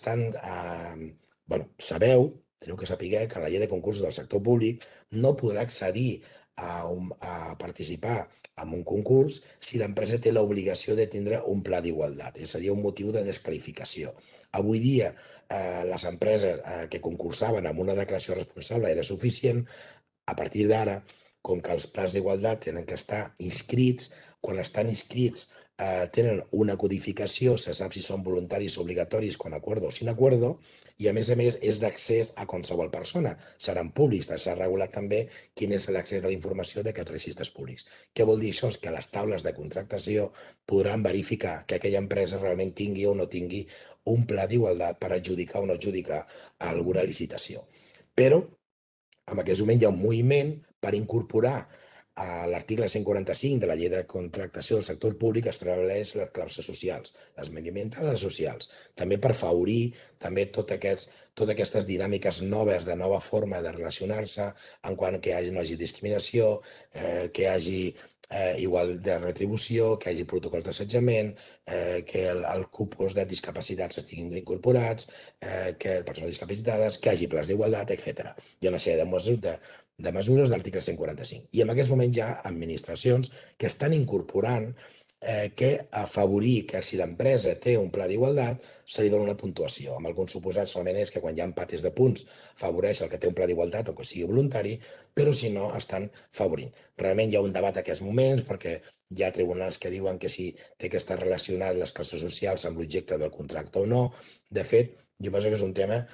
sabeu, teniu que saber que en la llei de concursos del sector públic no podrà accedir a participar en un concurs si l'empresa té l'obligació de tindre un pla d'igualtat. Seria un motiu de desqualificació. Avui dia, les empreses que concursaven amb una declaració responsable era suficient. A partir d'ara, com que els plans d'igualtat tenen que estar inscrits, quan estan inscrits tenen una codificació, se sap si són voluntaris o obligatoris con acuerdo o sin acuerdo, i a més és d'accés a qualsevol persona. Seran públics, s'ha regulat també quin és l'accés de la informació d'aquests registres públics. Què vol dir això? És que les taules de contractació podran verificar que aquella empresa realment tingui o no tingui un pla d'igualtat per adjudicar o no adjudicar alguna licitació. Però en aquest moment hi ha un moviment per incorporar a l'article 145 de la Llei de Contractació del Sector Públic es estableix les clàusules socials, les mediambientals i les socials, també per afavorir també totes aquestes dinàmiques noves de nova forma de relacionar-se en quant que no hi hagi discriminació, que hi hagi igual de retribució, que hi hagi protocols d'assetjament, que el cupos de discapacitats estiguin incorporats, que persones discapacitades, que hi hagi plans d'igualtat, etc. Hi ha una sèrie de mesures de l'article 145. I en aquests moments hi ha administracions que estan incorporant que afavorir que si l'empresa té un pla d'igualtat se li dona una puntuació. Amb alguns suposats solament és que quan hi ha empates de punts afavoreix el que té un pla d'igualtat o que sigui voluntari, però si no estan favorint. Realment hi ha un debat en aquests moments perquè hi ha tribunals que diuen que si té que estar relacionat les classes socials amb l'objecte del contracte o no. De fet, jo penso que és un tema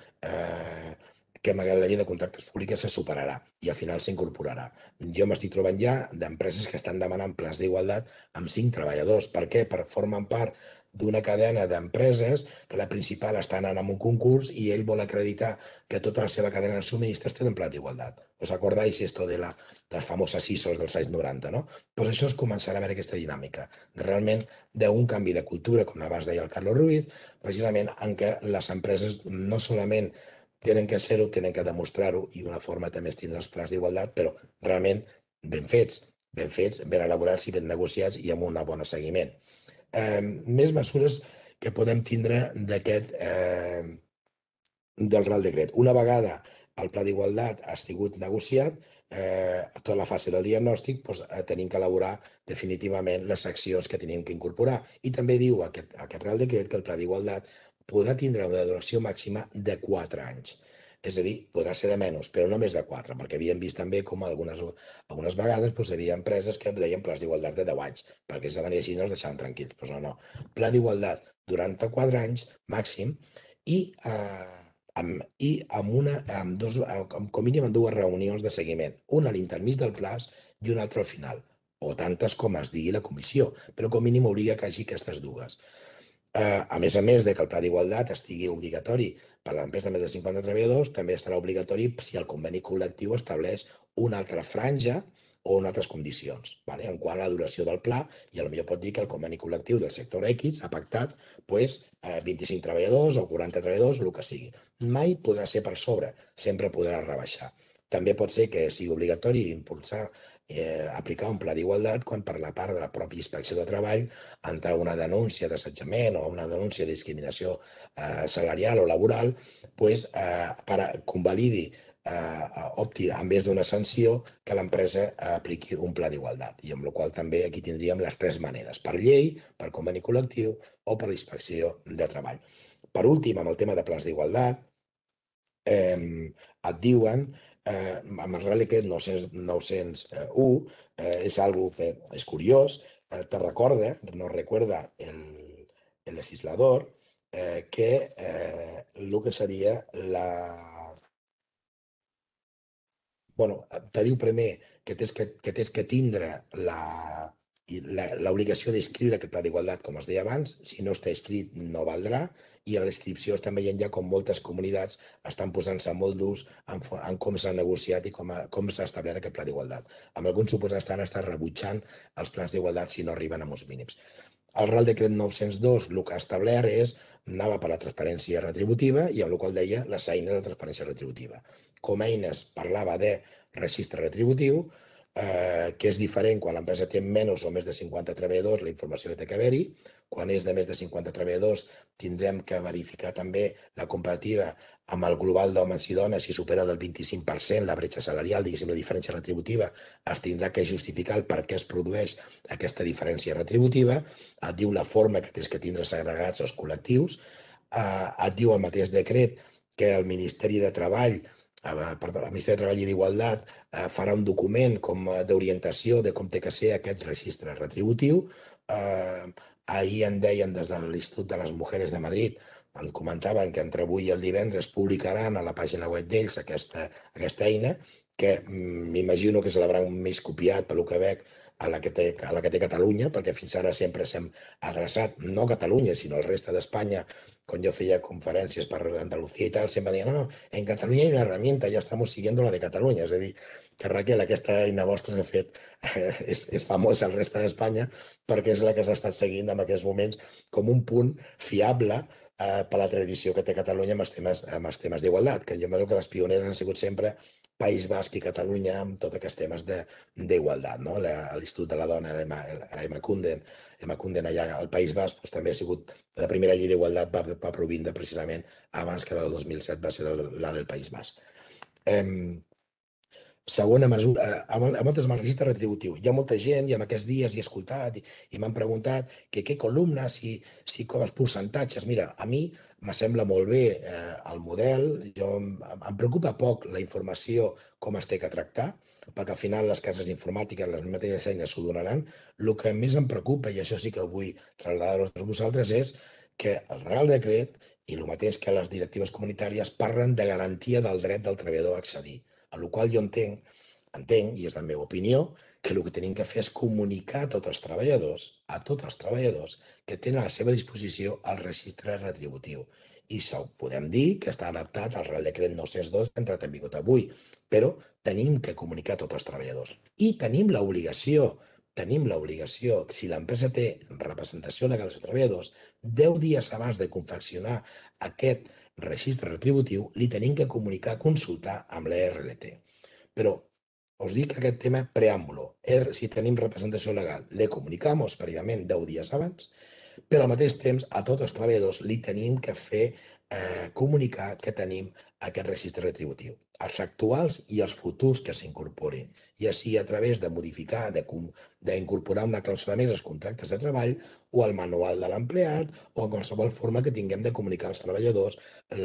que malgrat la llei de contractes públics se superarà i al final s'incorporarà. Jo m'estic trobant ja d'empreses que estan demanant plans d'igualtat amb 5 treballadors. Per què? Per formar part d'una cadena d'empreses que la principal està anant amb un concurs i ell vol acreditar que tota la seva cadena de subministres tenen pla d'igualtat. ¿Os acordáis esto de las famosas ISOs dels anys 90, no? Pues això es començarà a veure aquesta dinàmica, realment d'un canvi de cultura, com abans deia el Carlos Ruiz, precisament en què les empreses no solament tenen que ser-ho, tenen que demostrar-ho i una forma també és tindre els plans d'igualtat, però realment ben fets, ben elaborats i ben negociats i amb un bon seguiment. Més mesures que podem tindre del Real Decret. Una vegada el pla d'igualtat ha sigut negociat, tota la fase del diagnòstic, tenim que elaborar definitivament les accions que tenim que incorporar. I també diu aquest Real Decret que el pla d'igualtat podrà tindre una duració màxima de 4 anys. És a dir, podrà ser de menys, però no més de 4, perquè havíem vist també com algunes vegades hi havia empreses que deien plans d'igualtat de 10 anys, perquè si així no els deixaven tranquils. Doncs no. Pla d'igualtat durant 4 anys màxim i com mínim en 2 reunions de seguiment, una a l'intermig del plaç i una altra al final, o tantes com es digui la comissió, però com mínim obliga que hi hagi aquestes 2. A més de que el pla d'igualtat estigui obligatori per a l'empresa de més de 50 treballadors, també estarà obligatori si el conveni col·lectiu estableix una altra franja o en altres condicions, en quant a la duració del pla, i potser pot dir que el conveni col·lectiu del sector X ha pactat 25 treballadors o 40 treballadors, el que sigui. Mai podrà ser per sobre, sempre podrà rebaixar. També pot ser que sigui obligatori impulsar aplicar un pla d'igualtat quan per la part de la pròpia inspecció de treball entrar una denúncia d'assetjament o una denúncia de discriminació salarial o laboral convalidi opti en vez d'una sanció que l'empresa apliqui un pla d'igualtat, i amb la qual també aquí tindríem les 3 maneres, per llei, per conveni col·lectiu o per inspecció de treball. Per últim, amb el tema de plans d'igualtat, et diuen amb el Real Decret 901 és algo que és curiós, te recorda, nos recuerda el legislador que el que seria te diu primer que tens que tindre l'obligació d'inscriure aquest pla d'igualtat, com es deia abans. Si no està inscrit no valdrà, i a la inscripció estan veient ja com moltes comunitats estan posant-se molt durs en com s'ha negociat i com s'ha establert aquest pla d'igualtat. Amb alguns suposats estan rebutjant els plans d'igualtat si no arriben a uns mínims. El Real Decret 902 el que ha establert anava per la transparència retributiva i amb el qual deia les eines de transparència retributiva. Com a eines parlava de registre retributiu, que és diferent quan l'empresa té menys o més de 50 treballadors, la informació que té que haver-hi. Quan és de més de 50 treballadors tindrem que verificar també la comparativa amb el global d'homes i dones. Si supera del 25% la bretxa salarial, diguéssim, la diferència retributiva, es tindrà que justificar el per què es produeix aquesta diferència retributiva. Et diu la forma que tens que tindre segregats els col·lectius. Et diu el mateix decret que el Ministeri de Treball i d'Igualtat farà un document d'orientació de com té que ser aquest registre retributiu, ahir en deien des de l'Institut de les Mujeres de Madrid, em comentaven que entre avui i el divendres publicaran a la pàgina web d'ells aquesta eina, que m'imagino que se l'hauran més copiat, pel que veig, a la que té Catalunya, perquè fins ara sempre s'hem adreçat, no a Catalunya, sinó al reste d'Espanya. Quan jo feia conferències per Andalucía i tal, sempre deien, no, en Catalunya hi ha una herramienta, ja estamos siguiendo la de Catalunya. És a dir, que Raquel, aquesta eina vostra, de fet, és famosa al reste d'Espanya perquè és la que s'ha estat seguint en aquests moments com un punt fiable per la tradició que té Catalunya amb els temes d'igualtat, que jo crec que les pioneres han sigut sempre País Basc i Catalunya amb tots aquests temes d'igualtat. L'Institut de la Dona, Emakunden, allà al País Basc, també ha sigut la primera llei d'igualtat, va provindre precisament abans que del 2007 va ser la del País Basc. Segona mesura, amb el registre retributiu. Hi ha molta gent, i en aquests dies he escoltat i m'han preguntat que què columnes, si com els percentatges. Mira, a mi me sembla molt bé el model, em preocupa poc la informació, com es té que tractar, perquè al final les cases informàtiques, les mateixes eines s'ho donaran. El que més em preocupa, i això sí que ho vull traslladar a vosaltres, és que el Real Decret, i el mateix que les directives comunitàries, parlen de garantia del dret del treballador a accedir. A la qual jo entenc, i és la meva opinió, que el que tenim que fer és comunicar a tots els treballadors que tenen a la seva disposició el registre retributiu. I podem dir que està adaptat al Real Decret 902 que ha entrat en vigor avui, però tenim que comunicar a tots els treballadors. I tenim l'obligació, si l'empresa té representació legal dels treballadors, 10 dies abans de confeccionar aquest registre retributiu, li tenim que comunicar, consultar amb l'ERLT. Però us dic aquest tema preàmbulo. Si tenim representació legal, le comunicamos prèviament 10 dies abans, però al mateix temps a tots els treballadors li tenim que fer comunicar que tenim aquest registre retributiu. Els actuals i els futurs que s'incorporin, ja sigui a través de modificar, d'incorporar una clàusula més als contractes de treball o al manual de l'empleat o a qualsevol forma que tinguem de comunicar als treballadors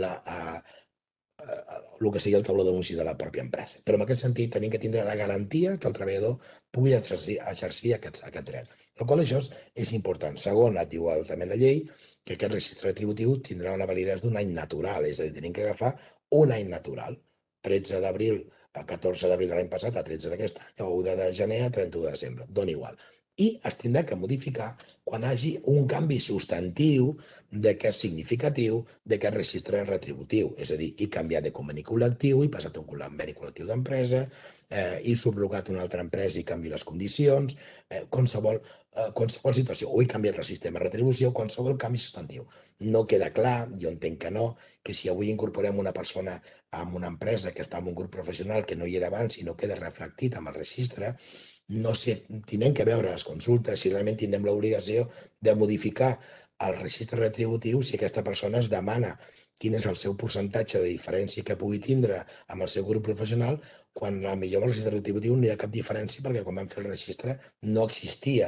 el que sigui el tauló d'anuncis de la pròpia empresa. Però en aquest sentit tenim que tindre la garantia que el treballador pugui exercir aquest dret. Per qual això és important. Segon, et diu també la llei que aquest registre retributiu tindrà una validesa d'un any natural, és a dir, tenim que agafar un any natural, 13 d'abril a 14 d'abril de l'any passat a 13 d'aquest any, o 1 de gener a 31 de desembre, dona igual. I es tindrà que modificar quan hi hagi un canvi substantiu d'aquest significatiu d'aquest registre retributiu, és a dir, i canviar de conveni col·lectiu i passar a un conveni col·lectiu d'empresa, i subrogat una altra empresa i canvi les condicions, qualsevol situació, o he canviat el sistema de retribució, qualsevol canvi substantiu. No queda clar, jo entenc que no, que si avui incorporem una persona en una empresa que està en un grup professional que no hi era abans i no queda reflectit amb el registre, no sé, tindrem que veure les consultes si realment tindrem l'obligació de modificar el registre retributiu si aquesta persona es demana quin és el seu percentatge de diferència que pugui tindre amb el seu grup professional, quan potser amb el registre retributiu no hi ha cap diferència perquè quan vam fer el registre no existia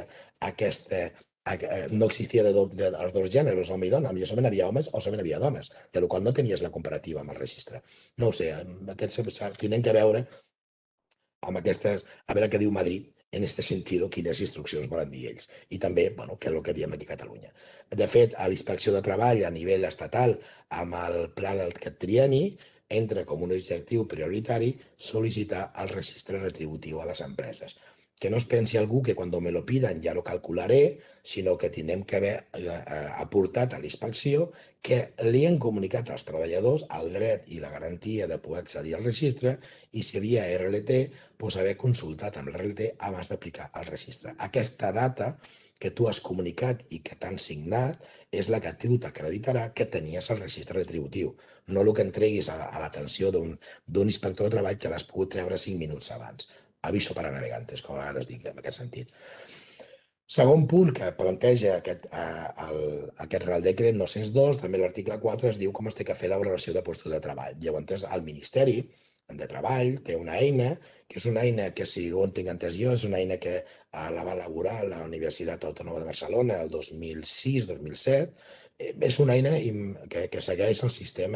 dels dos gèneres, home i dona, millor solament havia homes o solament havia dones, i a la qual no tenies la comparativa amb el registre. No ho sé, tindrem que veure amb aquestes, a veure què diu Madrid en aquest sentit, quines instruccions volen dir ells. I també, què és el que diem aquí a Catalunya. De fet, a la Inspecció de Treball a nivell estatal, amb el pla d'aquest trienni, entra com un objectiu prioritari sol·licitar el registre retributiu a les empreses. Que no es pensi algú que quan me lo pidan ja lo calcularé, sinó que tindrem que haver aportat a la inspecció que li han comunicat als treballadors el dret i la garantia de poder accedir al registre i si havia RLT, haver consultat amb l'RLT abans d'aplicar el registre. Aquesta data que tu has comunicat i que t'han signat és la que tu t'acreditarà que tenies el registre retributiu, no el que entreguis a l'atenció d'un inspector de treball que l'has pogut treure 5 minuts abans. Aviso para navegantes, com a vegades dic en aquest sentit. Segon punt que planteja aquest Real Decret 902, també l'article 4 es diu com es té que fer la valoració de postos de treball. Llavors, el Ministeri de Treball té una eina, que és una eina que, si ho tinc entès jo, és una eina que la va elaborar la Universitat Autònoma de Barcelona el 2006-2007. És una eina que segueix el sistema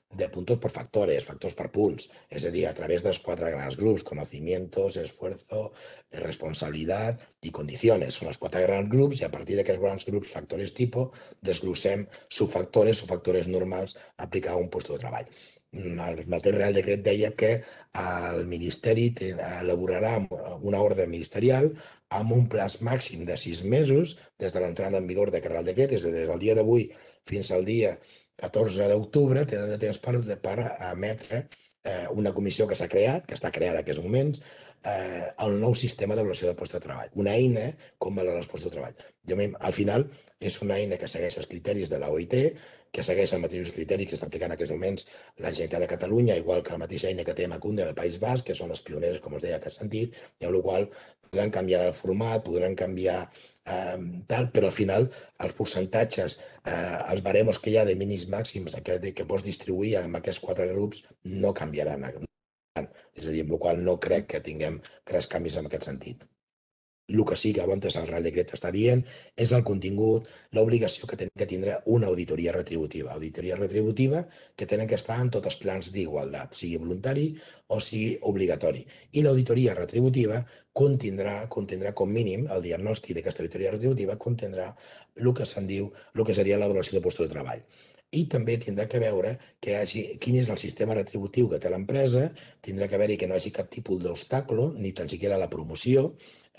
de puntos por factores per punts, és a dir, a través dels 4 grans grups, conocimientos, esfuerzo, responsabilitat i condiciones. Són els 4 grans grups i a partir d'aquests grans grups, factores tipus, desglossem subfactores normals a aplicar a un lloc de treball. El mateix Real Decret deia que el Ministeri elaborarà una ordre ministerial amb un plaç màxim de 6 mesos des de l'entrada en vigor d'aquest Real Decret, és a dir, des del dia d'avui fins al dia 14 d'octubre, tenen de temps per emetre una comissió que s'ha creat, que està creada en aquests moments, el nou sistema d'avaluació de llocs de treball. Una eina com valorar els llocs de treball. Al final, és una eina que segueix els criteris de la OIT, que segueix els mateixos criteris que està aplicant en aquests moments la Generalitat de Catalunya, igual que la mateixa eina que té Emakunde en el País Basc, que són els pioners, com us deia, en aquest sentit, i amb la qual podran canviar el format, podran canviar tal, però al final els percentatges, els baremos que hi ha de mínims màxims que pots distribuir en aquests 4 grups no canviaran. És a dir, amb la qual no crec que tinguem grans canvis en aquest sentit. El que sí que abans el Real Decret està dient és el contingut, l'obligació que tenen que tindre una auditoria retributiva. Auditoria retributiva que tenen que estar en tots els plans d'igualtat, sigui voluntari o sigui obligatori. I l'auditoria retributiva contindrà com mínim, el diagnòstic d'aquesta auditoria retributiva contindrà el que se'n diu, el que seria l'avaluació de llocs de treball. I també tindrà que veure quin és el sistema retributiu que té l'empresa, tindrà que veure que no hi hagi cap tipus d'obstacle, ni tan siquiera a la promoció,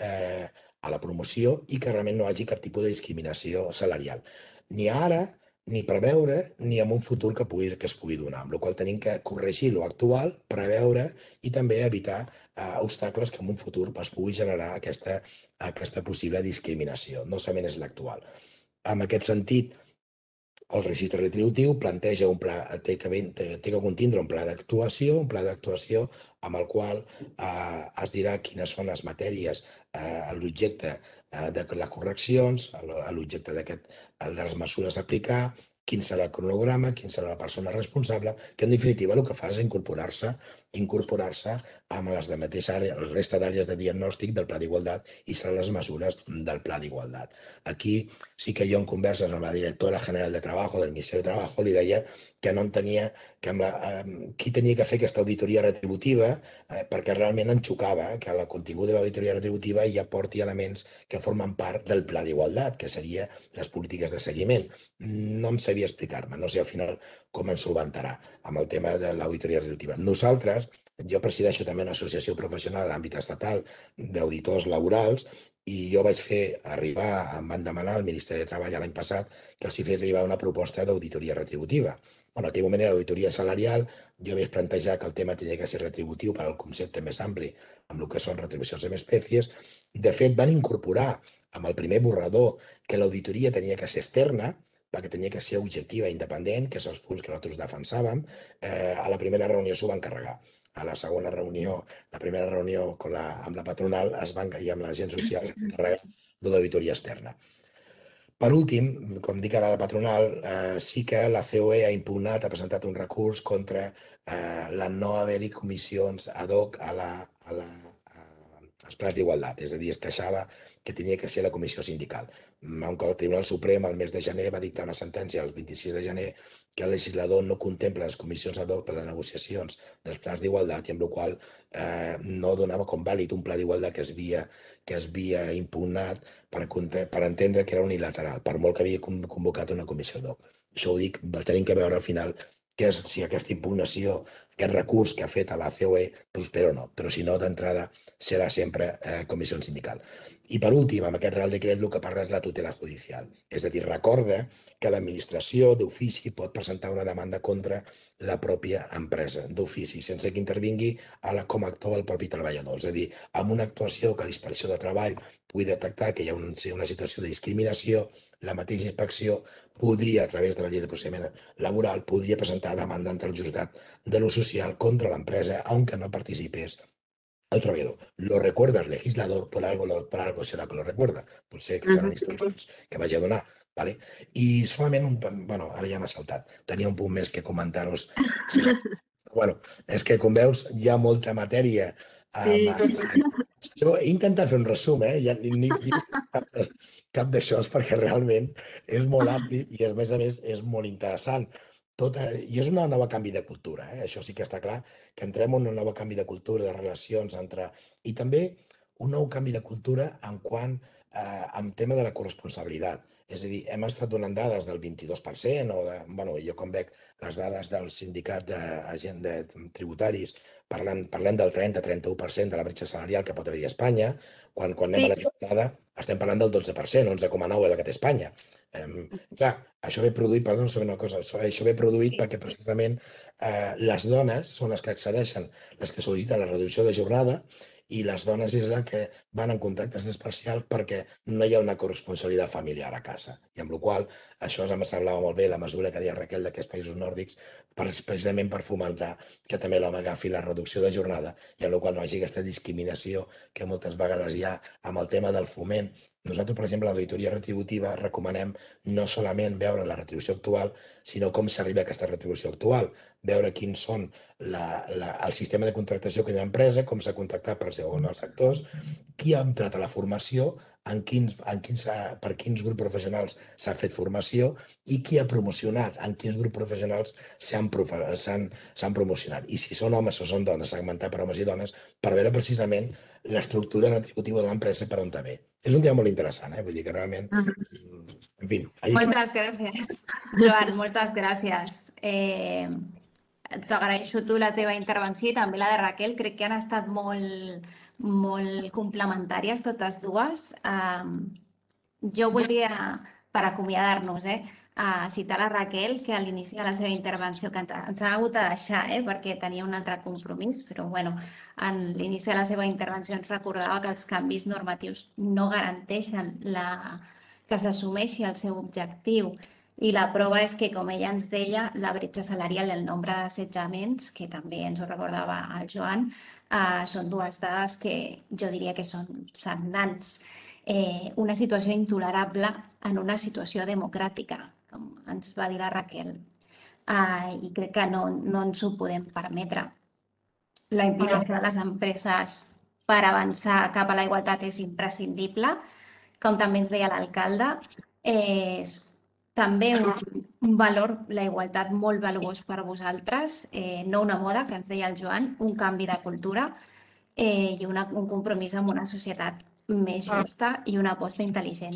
i que realment no hi hagi cap tipus de discriminació salarial. Ni ara, ni preveure, ni en un futur que es pugui donar, amb la qual tenim que corregir l'actual, preveure i també evitar obstacles que en un futur es pugui generar aquesta possible discriminació. No solament és l'actual. En aquest sentit, el registre retributiu planteja un pla, té que contindre un pla d'actuació amb el qual es dirà quines són les matèries, l'objecte de les correccions, l'objecte de les mesures a aplicar, quin serà el cronograma, quin serà la persona responsable, que en definitiva el que fa és incorporar-se amb les mateixes àrees, la resta d'àrees de diagnòstic del Pla d'Igualtat i seran les mesures del Pla d'Igualtat. Aquí sí que jo en converses amb la directora general de Treball del Ministeri de Treball li deia que no entenia qui tenia que fer aquesta auditoria retributiva perquè realment em xocava que el contingut de l'auditoria retributiva ja porti elements que formen part del Pla d'Igualtat, que serien les polítiques de seguiment. No em sabia explicar-me, no sé al final com ens solventarà amb el tema de l'auditoria retributiva. Nosaltres, jo presideixo també una associació professional a l'àmbit estatal d'auditors laborals i jo vaig fer arribar, em van demanar al Ministeri de Treball l'any passat que els hi fes arribar una proposta d'auditoria retributiva. En aquell moment era l'auditoria salarial, jo vaig plantejar que el tema tenia que ser retributiu per al concepte més ampli amb el que són retribucions en espècies. De fet, van incorporar amb el primer borrador que l'auditoria tenia que ser externa, perquè tenia que ser objectiva i independent, que són els punts que nosaltres defensàvem. A la primera reunió s'ho van carregar. A la segona reunió, la primera reunió amb la patronal i amb la gent social es van carregar l'auditoria externa. Per últim, com dic ara la patronal, sí que la COE ha impugnat, ha presentat un recurs contra la no haver-hi comissions ad hoc als plans d'igualtat, és a dir, es queixava que tenia que ser la comissió sindical. Aunque el Tribunal Suprem el mes de gener va dictar una sentència el 26 de gener que el legislador no contempla les comissions ad hoc per a les negociacions dels plans d'igualtat i amb la qual no donava com vàlid un pla d'igualtat que es havia impugnat per entendre que era unilateral, per molt que havia convocat una comissió ad hoc. Això ho dic, tenim que veure al final si aquesta impugnació, aquest recurs que ha fet a la COE prospera o no, però si no, d'entrada serà sempre comissió sindical. I per últim, amb aquest Real Decret el que parla és la tutela judicial. És a dir, recorda que l'administració d'ofici pot presentar una demanda contra la pròpia empresa d'ofici, sense que intervingui com a actor el propi treballador. És a dir, amb una actuació que l'inspecció de treball pugui detectar que hi ha una situació de discriminació, la mateixa inspecció podria, a través de la llei de procediment laboral, podria presentar demanda ante el juzgat de lo social contra l'empresa, aunque no participés el treballador. Lo recuerda el legislador, por algo será que lo recuerda. Potser que seran instruccions que vagi a donar. ¿Vale? I solament, ara ja m'ha saltat. Tenia un punt més que comentar-vos. És que, com veus, hi ha molta matèria. Jo he intentat fer un resum, ni cap d'això perquè realment és molt ampli i, a més és molt interessant. I és un nou canvi de cultura, això sí que està clar, que entrem en un nou canvi de cultura, de relacions entre... I també un nou canvi de cultura en tema de la corresponsabilitat. És a dir, hem estat donant dades del 22%, jo com veig les dades del sindicat de tributaris, parlem del 30-31% de la bretxa salarial que pot haver-hi a Espanya, quan anem a la dada estem parlant del 12%, 11,9% és la que té Espanya. Clar, això ve produït, perdó, no sé una cosa, això ve produït perquè precisament les dones són les que accedeixen, les que sol·liciten la reducció de jornada, i les dones és la que van en contractes parcials perquè no hi ha una corresponsabilitat familiar a casa. I amb la qual cosa, això em semblava molt bé la mesura que deia Raquel d'aquests països nòrdics, precisament per fomentar que també l'home agafi la reducció de jornada i amb la qual cosa no hi hagi aquesta discriminació que moltes vegades hi ha amb el tema del foment. Nosaltres, per exemple, a l'auditoria retributiva recomanem no solament veure la retribució actual, sinó com s'arriba a aquesta retribució actual, veure quins són el sistema de contractació que hi ha a l'empresa, com s'ha contractat per segons els sectors, qui ha entrat a la formació, per quins grups professionals s'ha fet formació i qui ha promocionat, en quins grups professionals s'han promocionat. I si són homes o són dones, segmentar per homes i dones, per veure precisament l'estructura retributiva de l'empresa per on ve. És un tema molt interessant, vull dir que realment... En fi... Moltes gràcies, Joan, moltes gràcies. T'agraeixo tu la teva intervenció i també la de Raquel. Crec que han estat molt complementàries totes dues. Jo voldria, per acomiadar-nos, citar la Raquel, que a l'inici de la seva intervenció, que ens ha hagut de deixar perquè tenia un altre compromís, però bueno, en l'inici de la seva intervenció ens recordava que els canvis normatius no garanteixen que s'assumeixi el seu objectiu. I la prova és que, com ella ens deia, la bretxa salarial i el nombre d'assetjaments, que també ens ho recordava el Joan, són dues dades que jo diria que són sagnants. Una situació intolerable en una situació democràtica, com ens va dir la Raquel. I crec que no ens ho podem permetre. La implicació de les empreses per avançar cap a la igualtat és imprescindible. Com també ens deia l'alcalde, és també un valor, la igualtat, molt valuós per vosaltres, no una moda, que ens deia el Joan, un canvi de cultura i un compromís amb una societat més justa i una aposta intel·ligent.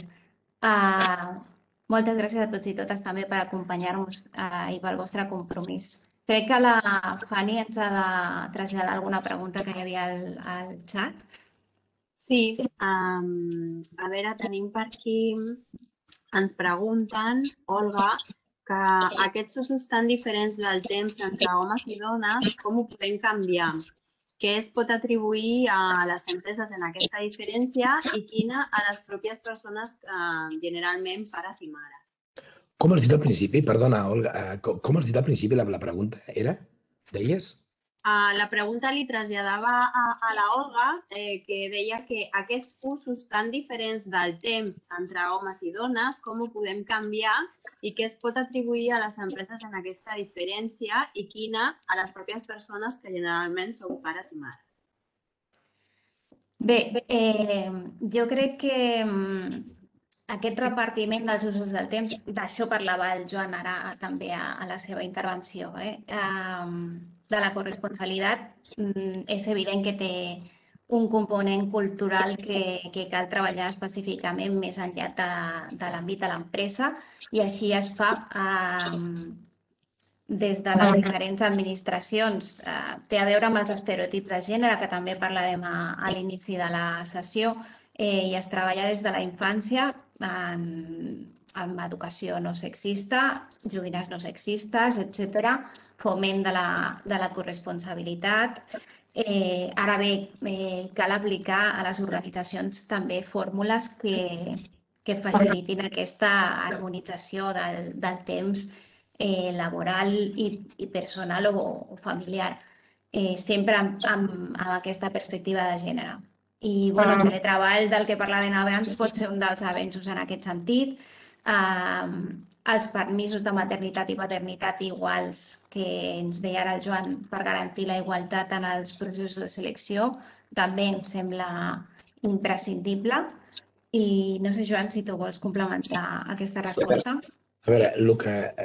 Moltes gràcies a tots i totes també per acompanyar-nos i pel vostre compromís. Crec que la Fanny ens ha de traslladar alguna pregunta que hi havia al xat. Sí, a veure, tenim per aquí, ens pregunten, Olga, que aquests usos tan diferents del temps entre homes i dones, com ho podem canviar? Què es pot atribuir a les empreses en aquesta diferència i quina a les pròpies persones, generalment pares i mares? Com has dit al principi? Perdona, Olga, com has dit al principi la pregunta? Era? Deies? La pregunta li traslladava a la Olga, que deia que aquests usos tan diferents del temps entre homes i dones, com ho podem canviar i què es pot atribuir a les empreses en aquesta diferència i quina a les pròpies persones que generalment sou pares i mares. Bé, jo crec que aquest repartiment dels usos del temps, d'això parlava el Joan ara també a la seva intervenció, de la corresponsabilitat, és evident que té un component cultural que cal treballar específicament més enllà de l'àmbit de l'empresa i així es fa des de les diferents administracions. Té a veure amb els estereotips de gènere, que també parlarem a l'inici de la sessió, i es treballa des de la infància amb educació no sexista, joguines no sexistes, etc., foment de la corresponsabilitat. Ara bé, cal aplicar a les organitzacions també fórmules que facilitin aquesta harmonització del temps laboral i personal o familiar, sempre amb aquesta perspectiva de gènere. I el teletreball del que parlàvem abans pot ser un dels avenços en aquest sentit. Els permisos de maternitat i paternitat iguals que ens deia ara el Joan per garantir la igualtat en els processos de selecció també em sembla imprescindible. I no sé, Joan, si tu vols complementar aquesta resposta. A veure, el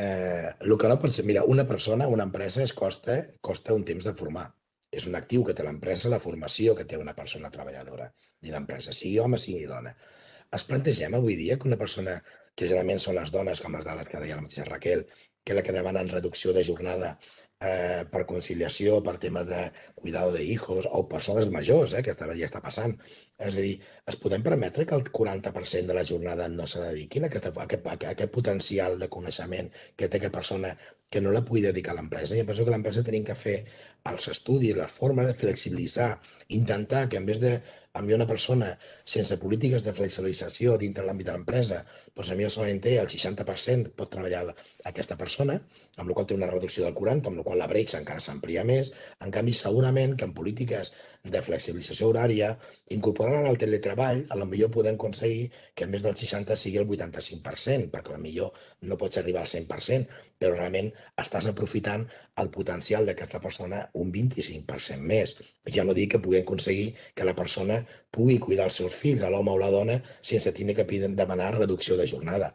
que no pot ser... Mira, una persona, una empresa, costa un temps de formar. És un actiu que té l'empresa, la formació que té una persona treballadora de l'empresa, sigui home, sigui dona. Es plantegem avui dia que una persona, que generalment són les dones, com les dades que deia la mateixa Raquel, que és la que demanen reducció de jornada per conciliació, per temes de cuidado de hijos, o persones majors, que ja està passant. És a dir, es podem permetre que el 40% de la jornada no se dediquin a aquest potencial de coneixement que té aquesta persona que no la pugui dedicar a l'empresa. Jo penso que l'empresa tenim que fer els estudis, la forma de flexibilitzar, intentar que en vez d'enviar una persona sense polítiques de flexibilització dintre l'àmbit de l'empresa, doncs a mi solament el 60% pot treballar aquesta persona, amb la qual té una reducció del 40%, amb la qual la bretxa encara s'amplia més. En canvi, segurament que en polítiques de flexibilització horària, incorporant el teletreball, potser podem aconseguir que en vez del 60 sigui el 85%, perquè potser no pots arribar al 100%, però realment estàs aprofitant el potencial d'aquesta persona un 25% més. Ja no dic que pugui aconseguir que la persona pugui cuidar els seus fills, l'home o la dona, sense tenir que demanar reducció de jornada.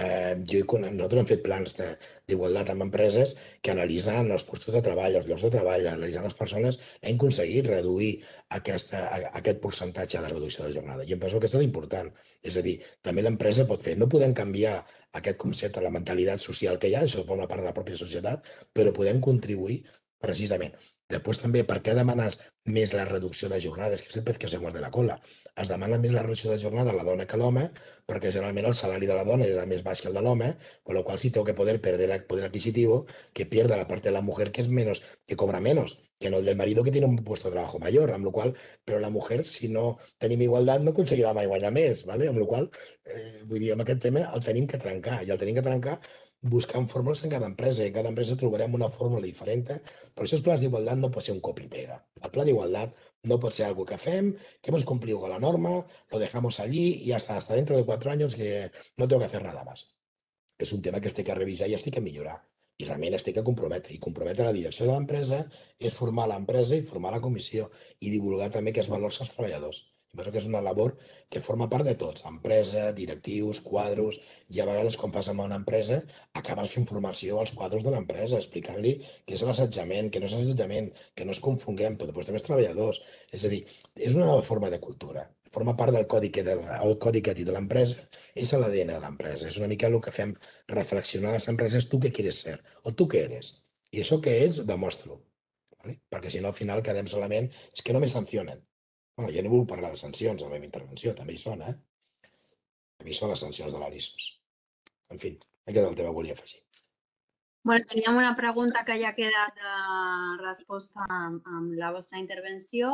Nosaltres hem fet plans d'igualtat amb empreses que analitzant els postos de treball, els llocs de treball, analitzant les persones, hem aconseguit reduir aquest percentatge de reducció de jornada. I em penso que és l'important. És a dir, també l'empresa pot fer. No podem canviar aquest concepte, la mentalitat social que hi ha, això forma part de la pròpia societat, però podem contribuir precisament. Després també, per què demanes més la reducció de jornada? És que és el pez que se muerde la cola. Es demana més la reducció de jornada a la dona que a l'home, perquè generalment el salari de la dona és més baix que el de l'home, con lo cual si tengo que perder el poder adquisitivo, que pierda la parte de la mujer que es menos, que cobra menos, que no el del marido que tiene un puesto de trabajo mayor, amb la qual però la mujer, si no tenim igualtat, no aconseguirà mai guanyar més, ¿vale? Amb la qual vull dir, amb aquest tema el tenim que trencar, i el tenim que trencar buscant fórmules en cada empresa, i en cada empresa trobarem una fórmula diferent. Per això els plans d'igualtat no pot ser un copy-pega. El pla d'igualtat no pot ser algo que fem, que hemos cumplido con la norma, lo dejamos allí y hasta dentro de 4 años que no tengo que hacer nada más. És un tema que es té que revisar i es té que millorar. I realment es té que comprometre. I comprometre la direcció de l'empresa és formar l'empresa i formar la comissió i divulgar també aquests valors als treballadors. Penso que és una labor que forma part de tots, empresa, directius, quadros, i a vegades, quan fas amb una empresa, acabes fent formació als quadros de l'empresa, explicant-li què és l'assetjament, què no és l'assetjament, que no es confonguem, però després també els treballadors. És a dir, és una nova forma de cultura. Forma part del codi ètic de l'empresa, és l'ADN de l'empresa. És una mica el que fem reflexionar a les empreses, tu què quieres ser, o tu què eres. I això què és, demostra-ho. ¿Vale? Perquè si no, al final quedem solament, és que no me sancionen. Bueno, ja no vull parlar de sancions a la meva intervenció, també hi són, També hi són les sancions de l'ARISOS. En fi, aquest és el tema que volia afegir. Bueno, teníem una pregunta que ja ha quedat resposta amb la vostra intervenció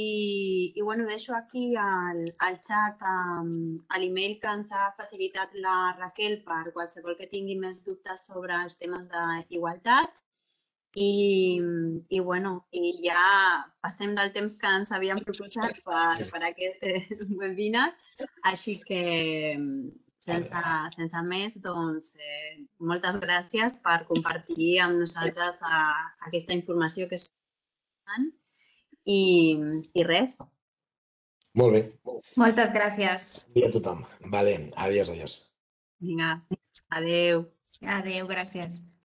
i bueno, deixo aquí al xat l'email que ens ha facilitat la Raquel per qualsevol que tingui més dubtes sobre els temes d'igualtat. I bueno, i ja passem del temps que ens havíem proposat per aquest webinar, així que sense més, doncs moltes gràcies per compartir amb nosaltres aquesta informació que és important i res. Molt bé. Moltes gràcies. I a tothom. Vale, adiós. Vinga, adeu. Adéu, gràcies.